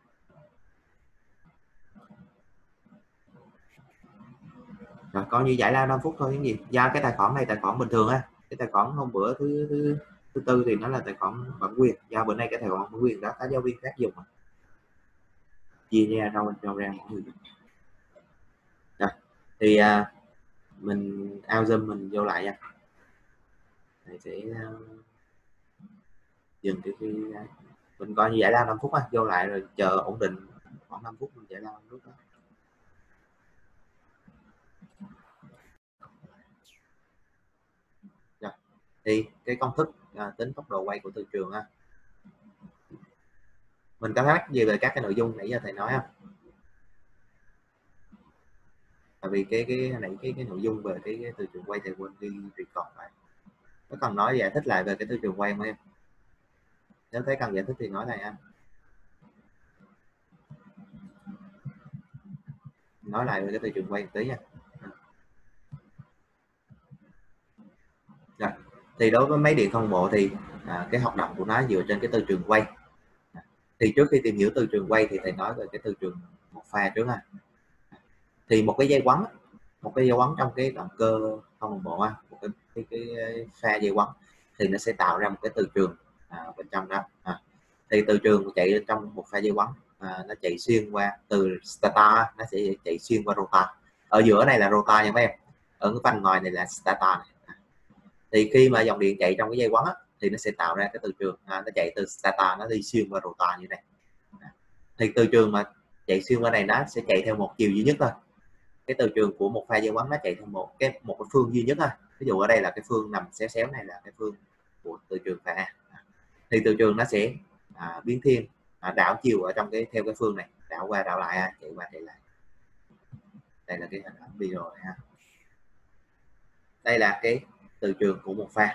rồi, coi như giải lao 5 phút thôi. Cái gì do cái tài khoản này tài khoản bình thường á, cái tài khoản hôm bữa thứ tư thì nó là tài khoản bản quyền, do bữa nay cái tài khoản bản quyền đó các giáo viên khác dùng chia ra đâu ra mỗi người dùng. Rồi thì mình out Zoom mình vô lại nha, thầy sẽ dừng cái mình coi như giải lao 5 phút á, vô lại rồi chờ ổn định khoảng 5 phút mình giải lao 5 phút đó. Rồi. Thì cái công thức tính tốc độ quay của từ trường á, mình có thắc mắc gì về các cái nội dung nãy giờ thầy nói không? Tại vì cái nội dung về cái từ trường quay thầy quên ghi record lại, có cần nói giải thích lại về cái từ trường quay không em? Nếu thấy cần giải thích thì nói này anh, nói lại về cái từ trường quay một tí nha. Rồi. Thì đối với máy điện không bộ thì cái hoạt động của nó dựa trên cái từ trường quay. Thì trước khi tìm hiểu từ trường quay thì thầy nói về cái từ trường một pha trước ha. Thì một cái dây quấn trong cái động cơ không đồng bộ, một cái pha dây quấn thì nó sẽ tạo ra một cái từ trường bên trong đó. Thì từ trường chạy trong một pha dây quấn nó chạy xuyên qua từ stator, nó sẽ chạy xuyên qua rotor. Ở giữa này là rotor nha mấy em, ở cái vành ngoài này là stator này. Thì khi mà dòng điện chạy trong cái dây quấn thì nó sẽ tạo ra cái từ trường, nó chạy từ stator nó đi xuyên qua rotor như này. Thì từ trường mà chạy xuyên qua này nó sẽ chạy theo một chiều duy nhất thôi. Cái từ trường của một pha dây quấn nó chạy theo một cái phương duy nhất thôi. Ví dụ ở đây là cái phương nằm xéo này là cái phương của từ trường pha. Thì từ trường nó sẽ biến thiên, đảo chiều ở trong theo cái phương này, đảo qua đảo lại, chạy qua chạy lại. Đây là cái hình ảnh video này ha. Đây là cái từ trường của một pha.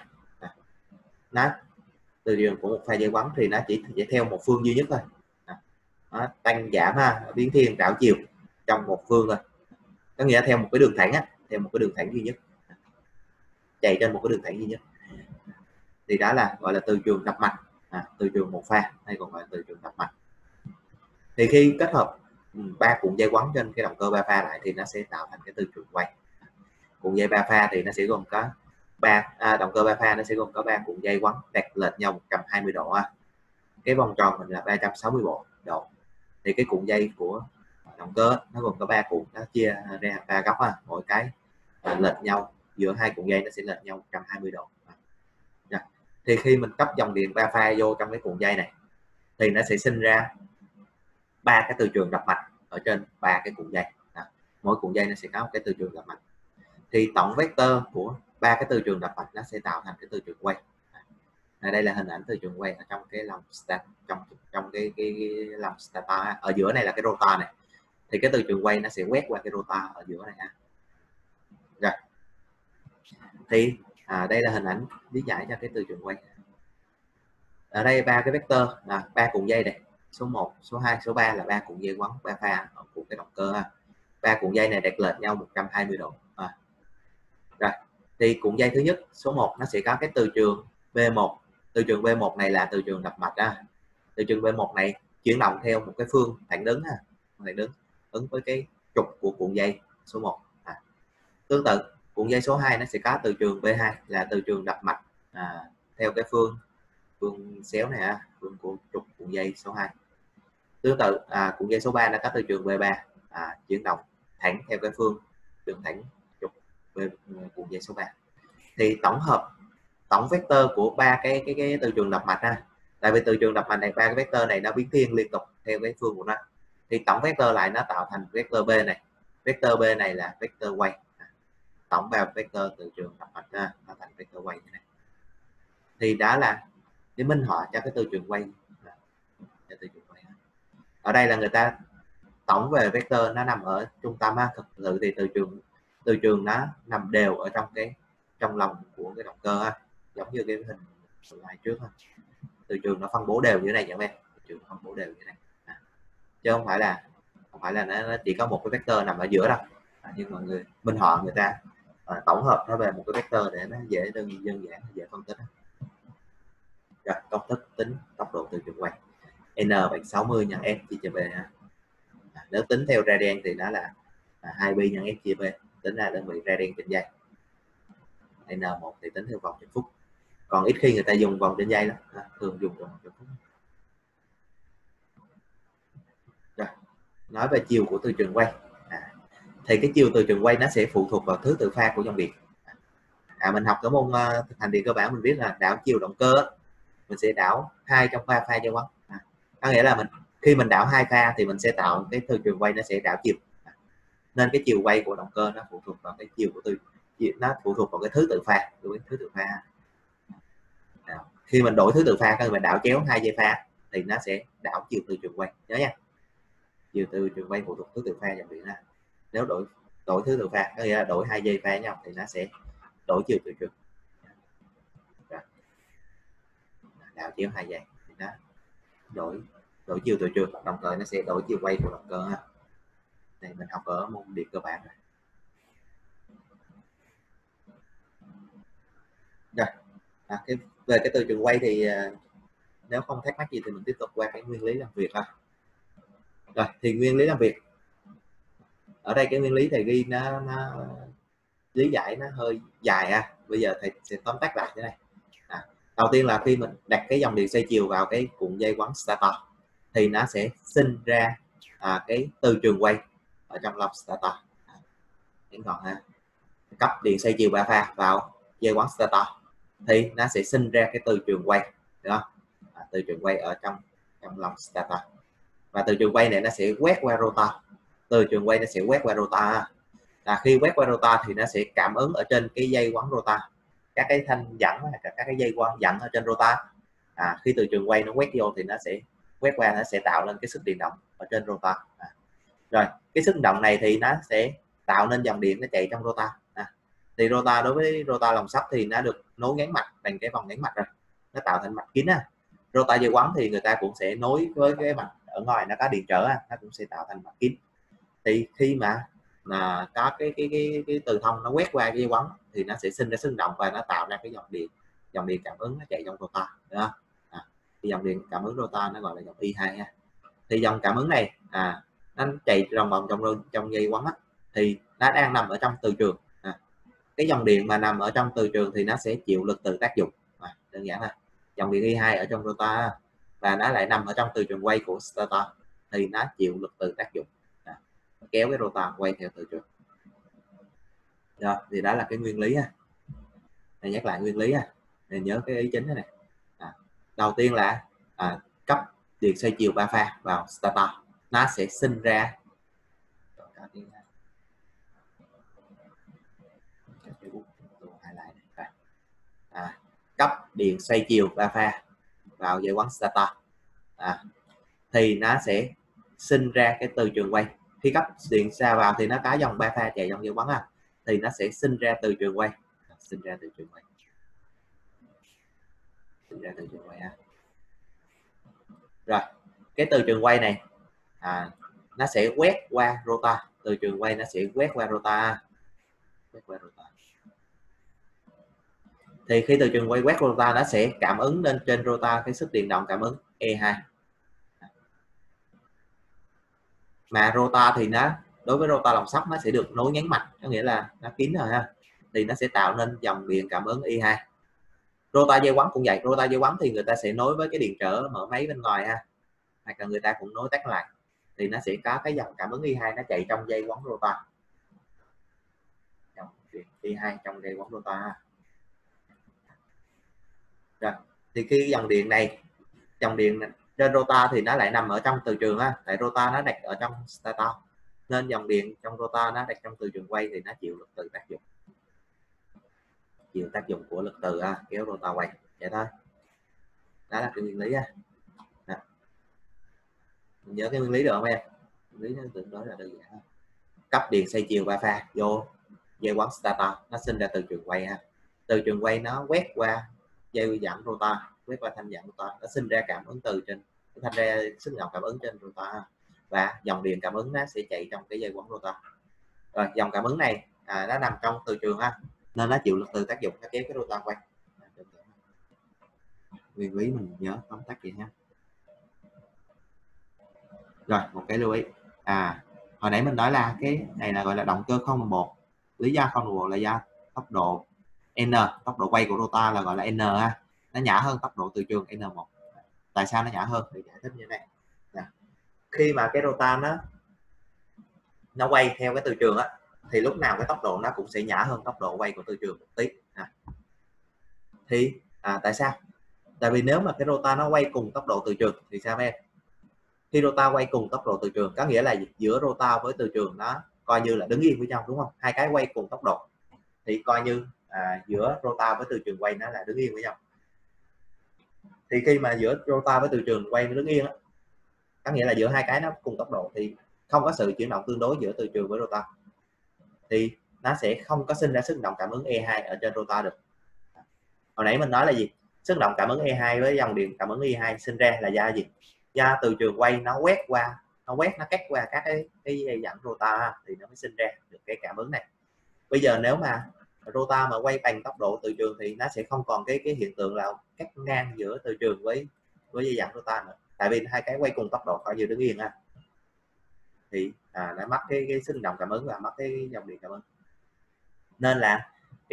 Nó từ trường của một pha dây quấn thì nó chỉ theo một phương duy nhất thôi. Nó tăng giảm biến thiên đảo chiều trong một phương thôi, có nghĩa là theo một cái đường thẳng theo một cái đường thẳng duy nhất, chạy trên một cái đường thẳng duy nhất. Thì đó là gọi là từ trường đập mạch, từ trường một pha hay còn gọi là từ trường đập mạch. Thì khi kết hợp ba cuộn dây quấn trên cái động cơ ba pha lại thì nó sẽ tạo thành cái từ trường quay. Cuộn dây ba pha thì nó sẽ gồm có động cơ ba pha nó sẽ gồm có 3 cuộn dây quấn đặt lệch nhau 120 độ. Cái vòng tròn mình là 360 độ. Thì cái cuộn dây của động cơ nó gồm có 3 cuộn, nó chia ra 3 góc, mỗi cái lệch nhau, giữa hai cuộn dây nó sẽ lệch nhau 120 độ. Thì khi mình cấp dòng điện ba pha vô trong cái cuộn dây này thì nó sẽ sinh ra 3 cái từ trường đập mạch ở trên 3 cái cuộn dây. Mỗi cuộn dây nó sẽ có một cái từ trường đập mạch. Thì tổng vector của 3 cái từ trường đập mạch nó sẽ tạo thành cái từ trường quay. Đây là hình ảnh từ trường quay ở trong cái lòng trong cái lòng stator. Ở giữa này là cái rotor này, thì cái từ trường quay nó sẽ quét qua cái rotor ở giữa này. Rồi thì đây là hình ảnh lý giải cho cái từ trường quay. Ở đây 3 cái vector là 3 cuộn dây này, số 1, số 2, số 3 là 3 cuộn dây quấn ba pha của cái động cơ. 3 cuộn dây này đặt lệch nhau 120 độ. Rồi thì cuộn dây thứ nhất số 1 nó sẽ có cái từ trường B1. Từ trường B1 này là từ trường đập mạch. Từ trường B1 này chuyển động theo một cái phương thẳng đứng, ứng với cái trục của cuộn dây số 1. Tương tự cuộn dây số 2 nó sẽ có từ trường B2 là từ trường đập mạch theo cái phương xéo này, phương của trục cuộn dây số 2. Tương tự cuộn dây số 3 nó có từ trường B3 chuyển động thẳng theo cái phương đường thẳng trục cuộn dây số 3. Thì tổng vector của 3 cái từ trường đập mạch tại vì từ trường đập mạnh này, ba cái vector này nó biến thiên liên tục theo cái phương của nó, thì tổng vector lại nó tạo thành vector B này. Vector B này là vector quay, tổng vào vector từ trường đập mạnh nó thành vector quay như này. Thì đó là cái minh họa cho cái từ trường quay. Ở đây là người ta tổng về vector nó nằm ở trung tâm thực sự thì từ trường nó nằm đều ở trong lòng của cái động cơ giống như cái hình slide trước từ trường nó phân bố đều như thế này, em từ trường phân bố đều như thế này chứ không phải là nó chỉ có một cái vector nằm ở giữa đâu. Nhưng mà minh họa người ta tổng hợp nó về một cái vector để nó dễ đơn giản, dễ phân tích. Rồi, công thức tính tốc độ từ trường quay n bằng 60 nhân f chia cho b. Nếu tính theo radian thì nó là 2pi nhân f chia b, tính ra đơn vị radian trên giây. N1 thì tính theo vòng trên phút, còn ít khi người ta dùng vòng trên giây lắm, thường dùng vòng trên phút. Rồi, nói về chiều của từ trường quay thì cái chiều từ trường quay nó sẽ phụ thuộc vào thứ tự pha của dòng điện. Mình học cái môn thực hành điện cơ bản mình biết là đảo chiều động cơ mình sẽ đảo 2 trong 3 pha dây quấn. Có nghĩa là khi mình đảo 2 pha thì mình sẽ tạo cái từ trường quay nó sẽ đảo chiều, nên cái chiều quay của động cơ nó phụ thuộc vào cái chiều của nó phụ thuộc vào cái thứ tự pha. Khi mình đổi thứ tự pha, khi mình đảo chéo 2 dây pha thì nó sẽ đảo chiều từ trường quay, nhớ nha, chiều từ trường quay phụ thuộc thứ tự pha dòng điện. Nếu đổi thứ tự pha có nghĩa là đổi 2 dây pha nhau thì nó sẽ đổi chiều từ trường. Đảo chéo 2 dây thì nó đổi chiều từ trường, đồng thời nó sẽ đổi chiều quay của động cơ. Này mình học ở môn điện cơ bản rồi. Về cái từ trường quay thì nếu không thắc mắc gì thì mình tiếp tục qua cái nguyên lý làm việc thôi. Rồi thì nguyên lý làm việc ở đây, cái nguyên lý thầy ghi nó lý giải nó hơi dài bây giờ thầy sẽ tóm tắt lại thế này. Đầu tiên là khi mình đặt cái dòng điện xoay chiều vào cái cuộn dây quấn stator thì nó sẽ sinh ra cái từ trường quay ở trong lọc stator. Còn cấp điện xoay chiều 3 pha vào dây quấn stator thì nó sẽ sinh ra cái từ trường quay, được không? Từ trường quay ở trong lòng stator, và từ trường quay này nó sẽ quét qua rotor. Từ trường quay nó sẽ quét qua rotor, khi quét qua rotor thì nó sẽ cảm ứng ở trên cái dây quấn rotor, các cái thanh dẫn, các cái dây quấn dẫn ở trên rotor. Khi từ trường quay nó quét vô thì nó sẽ quét qua, nó sẽ tạo nên cái sức điện động ở trên rotor. Rồi cái sức động này thì nó sẽ tạo nên dòng điện nó chạy trong rotor. Thì rotor, đối với rotor lòng sắt thì nó được nối ngắn mạch bằng cái vòng ngắn mạch rồi, nó tạo thành mạch kín. Rotor dây quấn thì người ta cũng sẽ nối với cái mạch ở ngoài, nó có điện trở, nó cũng sẽ tạo thành mạch kín. Thì khi mà có cái từ thông nó quét qua cái dây quấn thì nó sẽ sinh ra sức động và nó tạo ra cái dòng điện cảm ứng nó chạy trong rotor, đúng không? Thì dòng điện cảm ứng rotor nó gọi là dòng I2 Thì dòng cảm ứng này nó chạy lòng vòng trong dây quấn thì nó đang nằm ở trong từ trường. Cái dòng điện mà nằm ở trong từ trường thì nó sẽ chịu lực từ tác dụng, đơn giản là dòng điện I2 ở trong rotor và nó lại nằm ở trong từ trường quay của stator thì nó chịu lực từ tác dụng, kéo cái rotor quay theo từ trường. Rồi thì đó là cái nguyên lý Này nhắc lại nguyên lý Này nhớ cái ý chính này. Đầu tiên là cấp điện xoay chiều 3 pha vào stator, nó sẽ sinh ra cấp điện xoay chiều 3 pha vào dây quấn stator thì nó sẽ sinh ra cái từ trường quay. Khi cấp điện xa vào thì nó có dòng 3 pha chạy trong dây quấn thì nó sẽ sinh ra từ trường quay, Rồi cái từ trường quay này nó sẽ quét qua rotor, từ trường quay nó sẽ quét qua rotor. Thì khi từ trường quay quét rotor nó sẽ cảm ứng lên trên rotor cái sức điện động cảm ứng E2. Mà rotor thì nó đối với rotor lòng sắt nó sẽ được nối ngắn mạch, có nghĩa là nó kín rồi thì nó sẽ tạo nên dòng điện cảm ứng I2. Rotor dây quấn cũng vậy, rotor dây quấn thì người ta sẽ nối với cái điện trở mở máy bên ngoài hoặc là người ta cũng nối tắt lại thì nó sẽ có cái dòng cảm ứng I2 nó chạy trong dây quấn rotor, dòng điện I2 trong dây quấn rotor. Rồi thì khi dòng điện dòng điện trên rotor thì nó lại nằm ở trong từ trường á, tại rotor nó đặt ở trong stator, nên dòng điện trong rotor nó đặt trong từ trường quay thì nó chịu lực từ tác dụng, chịu tác dụng của lực từ kéo rotor quay, vậy thôi. Đó là cái nguyên lý á. Mình nhớ cái nguyên lý được không em? Nguyên lý nó tương đối là đơn giản. Cấp điện xoay chiều ba pha vô dây quấn stator, nó sinh ra từ trường quay ha. Từ trường quay nó quét qua dây dẫn rotor, quét qua thanh dẫn rotor, nó sinh ra cảm ứng từ trên, thành ra sức động cảm ứng trên rotor, và dòng điện cảm ứng nó sẽ chạy trong cái dây quấn rotor. Rồi dòng cảm ứng này nó nằm trong từ trường ha, nên nó chịu lực từ tác dụng, nó kéo cái rotor quay. Nguyên lý mình nhớ tóm tắt vậy ha. Rồi một cái lưu ý, hồi nãy mình nói là cái này là gọi là động cơ không đồng bộ. Lý do không đồng bộ là do tốc độ n, tốc độ quay của rotor là gọi là n ha, nó nhỏ hơn tốc độ từ trường n1. Tại sao nó nhỏ hơn thì giải thích như thế này. Khi mà cái rotor nó quay theo cái từ trường á, thì lúc nào cái tốc độ nó cũng sẽ nhỏ hơn tốc độ quay của từ trường một tí. Thì tại sao? Tại vì nếu mà cái rotor nó quay cùng tốc độ từ trường thì sao em? Khi rotor quay cùng tốc độ từ trường có nghĩa là giữa rotor với từ trường nó coi như là đứng yên với nhau, đúng không? Hai cái quay cùng tốc độ thì coi như giữa rotor với từ trường quay nó là đứng yên với nhau. Thì khi mà giữa rotor với từ trường quay nó đứng yên có nghĩa là giữa hai cái nó cùng tốc độ thì không có sự chuyển động tương đối giữa từ trường với rotor, thì nó sẽ không có sinh ra sức động cảm ứng E2 ở trên rotor được. Hồi nãy mình nói là gì? Sức động cảm ứng E2 với dòng điện cảm ứng E2 sinh ra là do gì? Do từ trường quay nó quét qua, nó cắt qua các cái dây dẫn rotor thì nó mới sinh ra được cái cảm ứng này. Bây giờ nếu mà rotor mà quay bằng tốc độ từ trường thì nó sẽ không còn cái hiện tượng là cắt ngang giữa từ trường với dây dẫn rotor nữa, tại vì hai cái quay cùng tốc độ coi như đứng yên thì nó mất cái sinh động cảm ứng và mất cái dòng điện cảm ứng. Nên là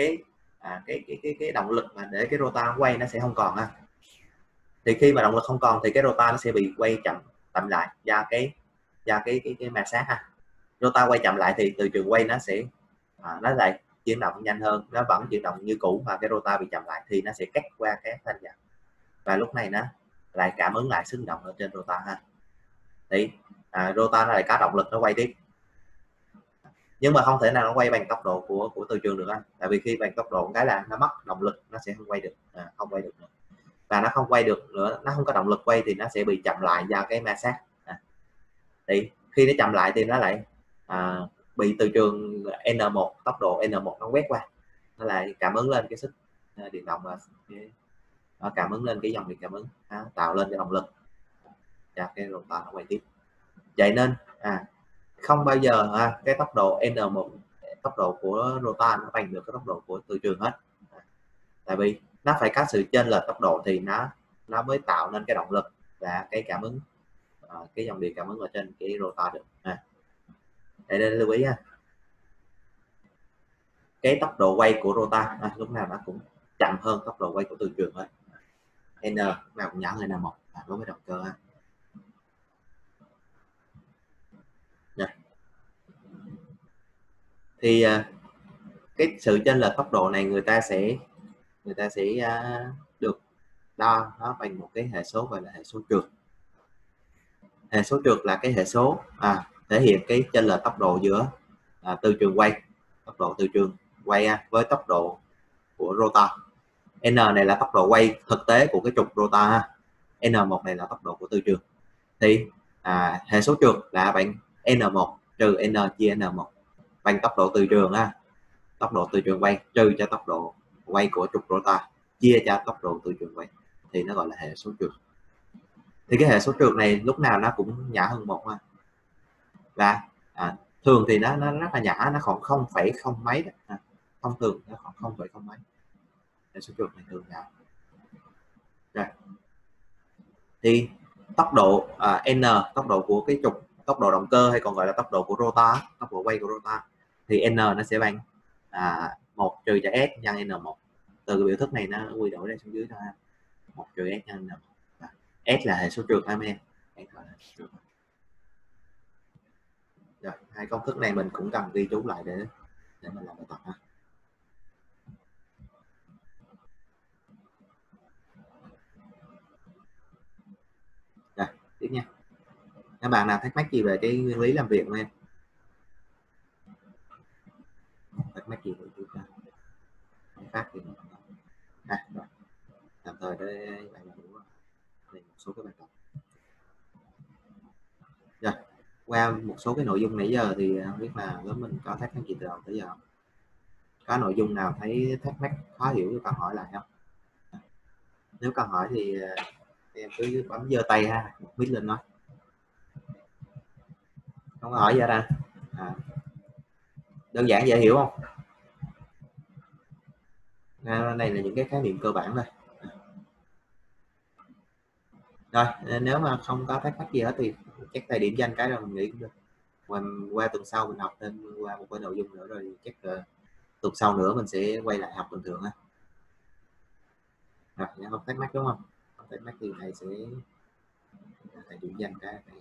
cái động lực mà để cái rotor quay nó sẽ không còn thì khi mà động lực không còn thì cái rotor nó sẽ bị quay chậm lại do cái ma sát rotor quay chậm lại thì từ trường quay nó sẽ nó lại chuyển động nhanh hơn, nó vẫn chuyển động như cũ mà cái rotor bị chậm lại thì nó sẽ cắt qua cái thanh dẫn, và lúc này nó lại cảm ứng lại sức động ở trên rotor thì rotor nó lại có động lực nó quay tiếp, nhưng mà không thể nào nó quay bằng tốc độ của từ trường được tại vì khi bằng tốc độ cái là nó mất động lực, nó sẽ không quay được, không quay được nữa. Và nó không quay được nữa, nó không có động lực quay thì nó sẽ bị chậm lại do cái ma sát. Thì khi nó chậm lại thì nó lại bị từ trường N1, tốc độ N1 nó quét qua, nó lại cảm ứng lên cái sức điện động và cảm ứng lên cái dòng điện cảm ứng, tạo lên cái động lực cho cái rotor nó quay tiếp. Vậy nên không bao giờ cái tốc độ N1, tốc độ của rotor nó bằng được cái tốc độ của từ trường hết, tại vì nó phải có sự chênh lệch tốc độ thì nó mới tạo nên cái động lực và cái cảm ứng, cái dòng điện cảm ứng ở trên cái rotor được. Để nên lưu ý cái tốc độ quay của rotor lúc nào nó cũng chậm hơn tốc độ quay của từ trường hết. N nào cũng nhỏ hơn N1 đối với động cơ thì cái sự chênh lệch tốc độ này người ta sẽ được đo nó bằng một cái hệ số gọi là hệ số trượt. Hệ số trượt là cái hệ số thể hiện cái chênh lệch tốc độ giữa từ trường quay, tốc độ từ trường quay với tốc độ của rotor. N này là tốc độ quay thực tế của cái trục rotor N1 này là tốc độ của từ trường. Thì hệ số trượt là bằng N1 trừ N chia N1 bằng tốc độ từ trường tốc độ từ trường quay trừ cho tốc độ quay của trục rotor chia cho tốc độ từ trường quay thì nó gọi là hệ số trượt. Thì cái hệ số trượt này lúc nào nó cũng nhỏ hơn 1 và thường thì nó rất là nhỏ, nó còn 0,0 mấy đó. Thông thường nó còn 0,0 mấy. Hệ số trượt này thường nhỏ. Rồi. Thì tốc độ N, tốc độ của cái trục, tốc độ động cơ hay còn gọi là tốc độ của rotor, tốc độ quay của rotor, thì N nó sẽ bằng 1 trừ cho S nhân N1. Từ cái biểu thức này nó quy đổi ra xuống dưới thôi 1 trừ S nhân N1. S là hệ số trượt em. Rồi, hai công thức này mình cũng cần ghi chú lại để mình làm bài tập Các bạn nào thắc mắc gì về cái nguyên lý làm việc không em? Thắc mắc gì về chúng ta phát thì rồi tạm thời đây bạn là đủ rồi. Đây một số các bài tập rồi. Qua một số cái nội dung nãy giờ thì không biết là lớp mình có thắc mắc gì từ đầu tới giờ không? Có nội dung nào thấy thắc mắc khó hiểu thì cần hỏi lại không? Nếu cần hỏi thì em cứ bấm giơ tay ha, mic lên nói. Không có hỏi gì ra. Đơn giản dễ hiểu không? Này là những cái khái niệm cơ bản thôi. Rồi nếu mà không có thắc mắc gì hết thì chắc tay điểm danh cái rồi mình nghĩ cũng được. Qua tuần sau mình học thêm qua một cái nội dung nữa rồi chắc tuần sau nữa mình sẽ quay lại học bình thường ha. Rồi nếu không thắc mắc đúng không? Không thắc mắc thì thầy sẽ thầy điểm danh cái này.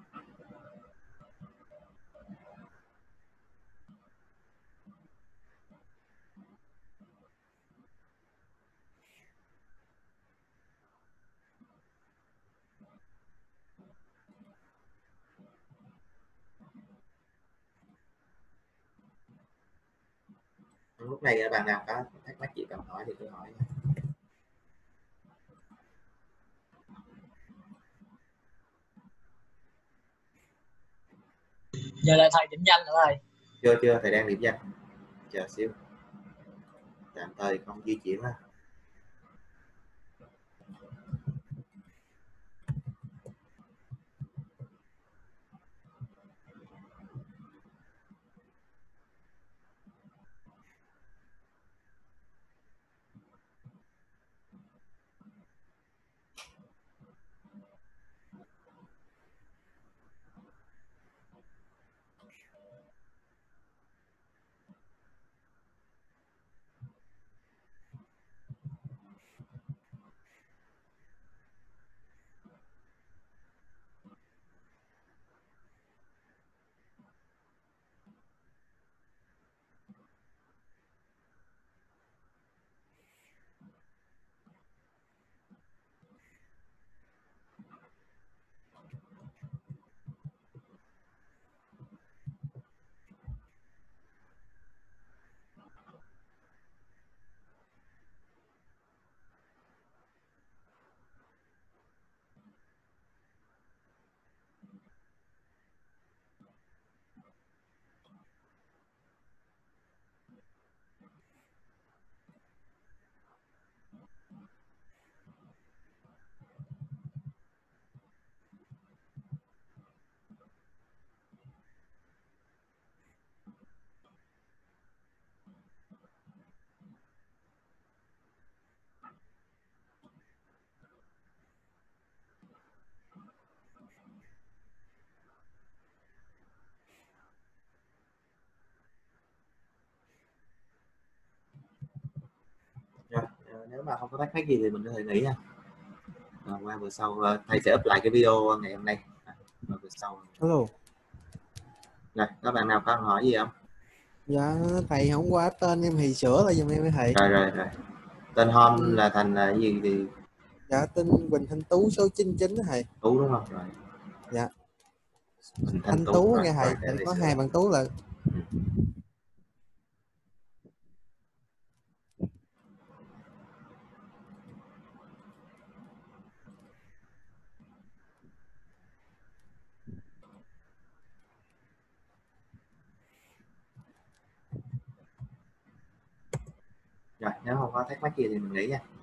Lúc này bạn nào có thắc mắc gì cần hỏi thì cứ hỏi. Giờ là thầy điểm danh rồi thầy. Chưa thầy đang điểm danh, chờ xíu, tạm thời không di chuyển ha. Rồi, nếu mà không có thắc mắc gì thì mình có thể nghỉ ha. Qua bữa sau thầy sẽ up lại cái video ngày hôm nay. Bữa sau. Hello. Rồi, các bạn nào có hỏi gì không? Dạ thầy hôm qua tên em thì sửa lại giùm em thầy. Rồi. Tên home là thành là gì thì? Dạ tên Quỳnh Thanh Tú số 99 đó thầy. Tú đúng không? Rồi. Dạ. Quỳnh Thanh Tú rồi, nghe thầy, để có sửa. hai bạn Tú là. Rồi, nếu không có thắc mắc gì thì mình nghỉ nha.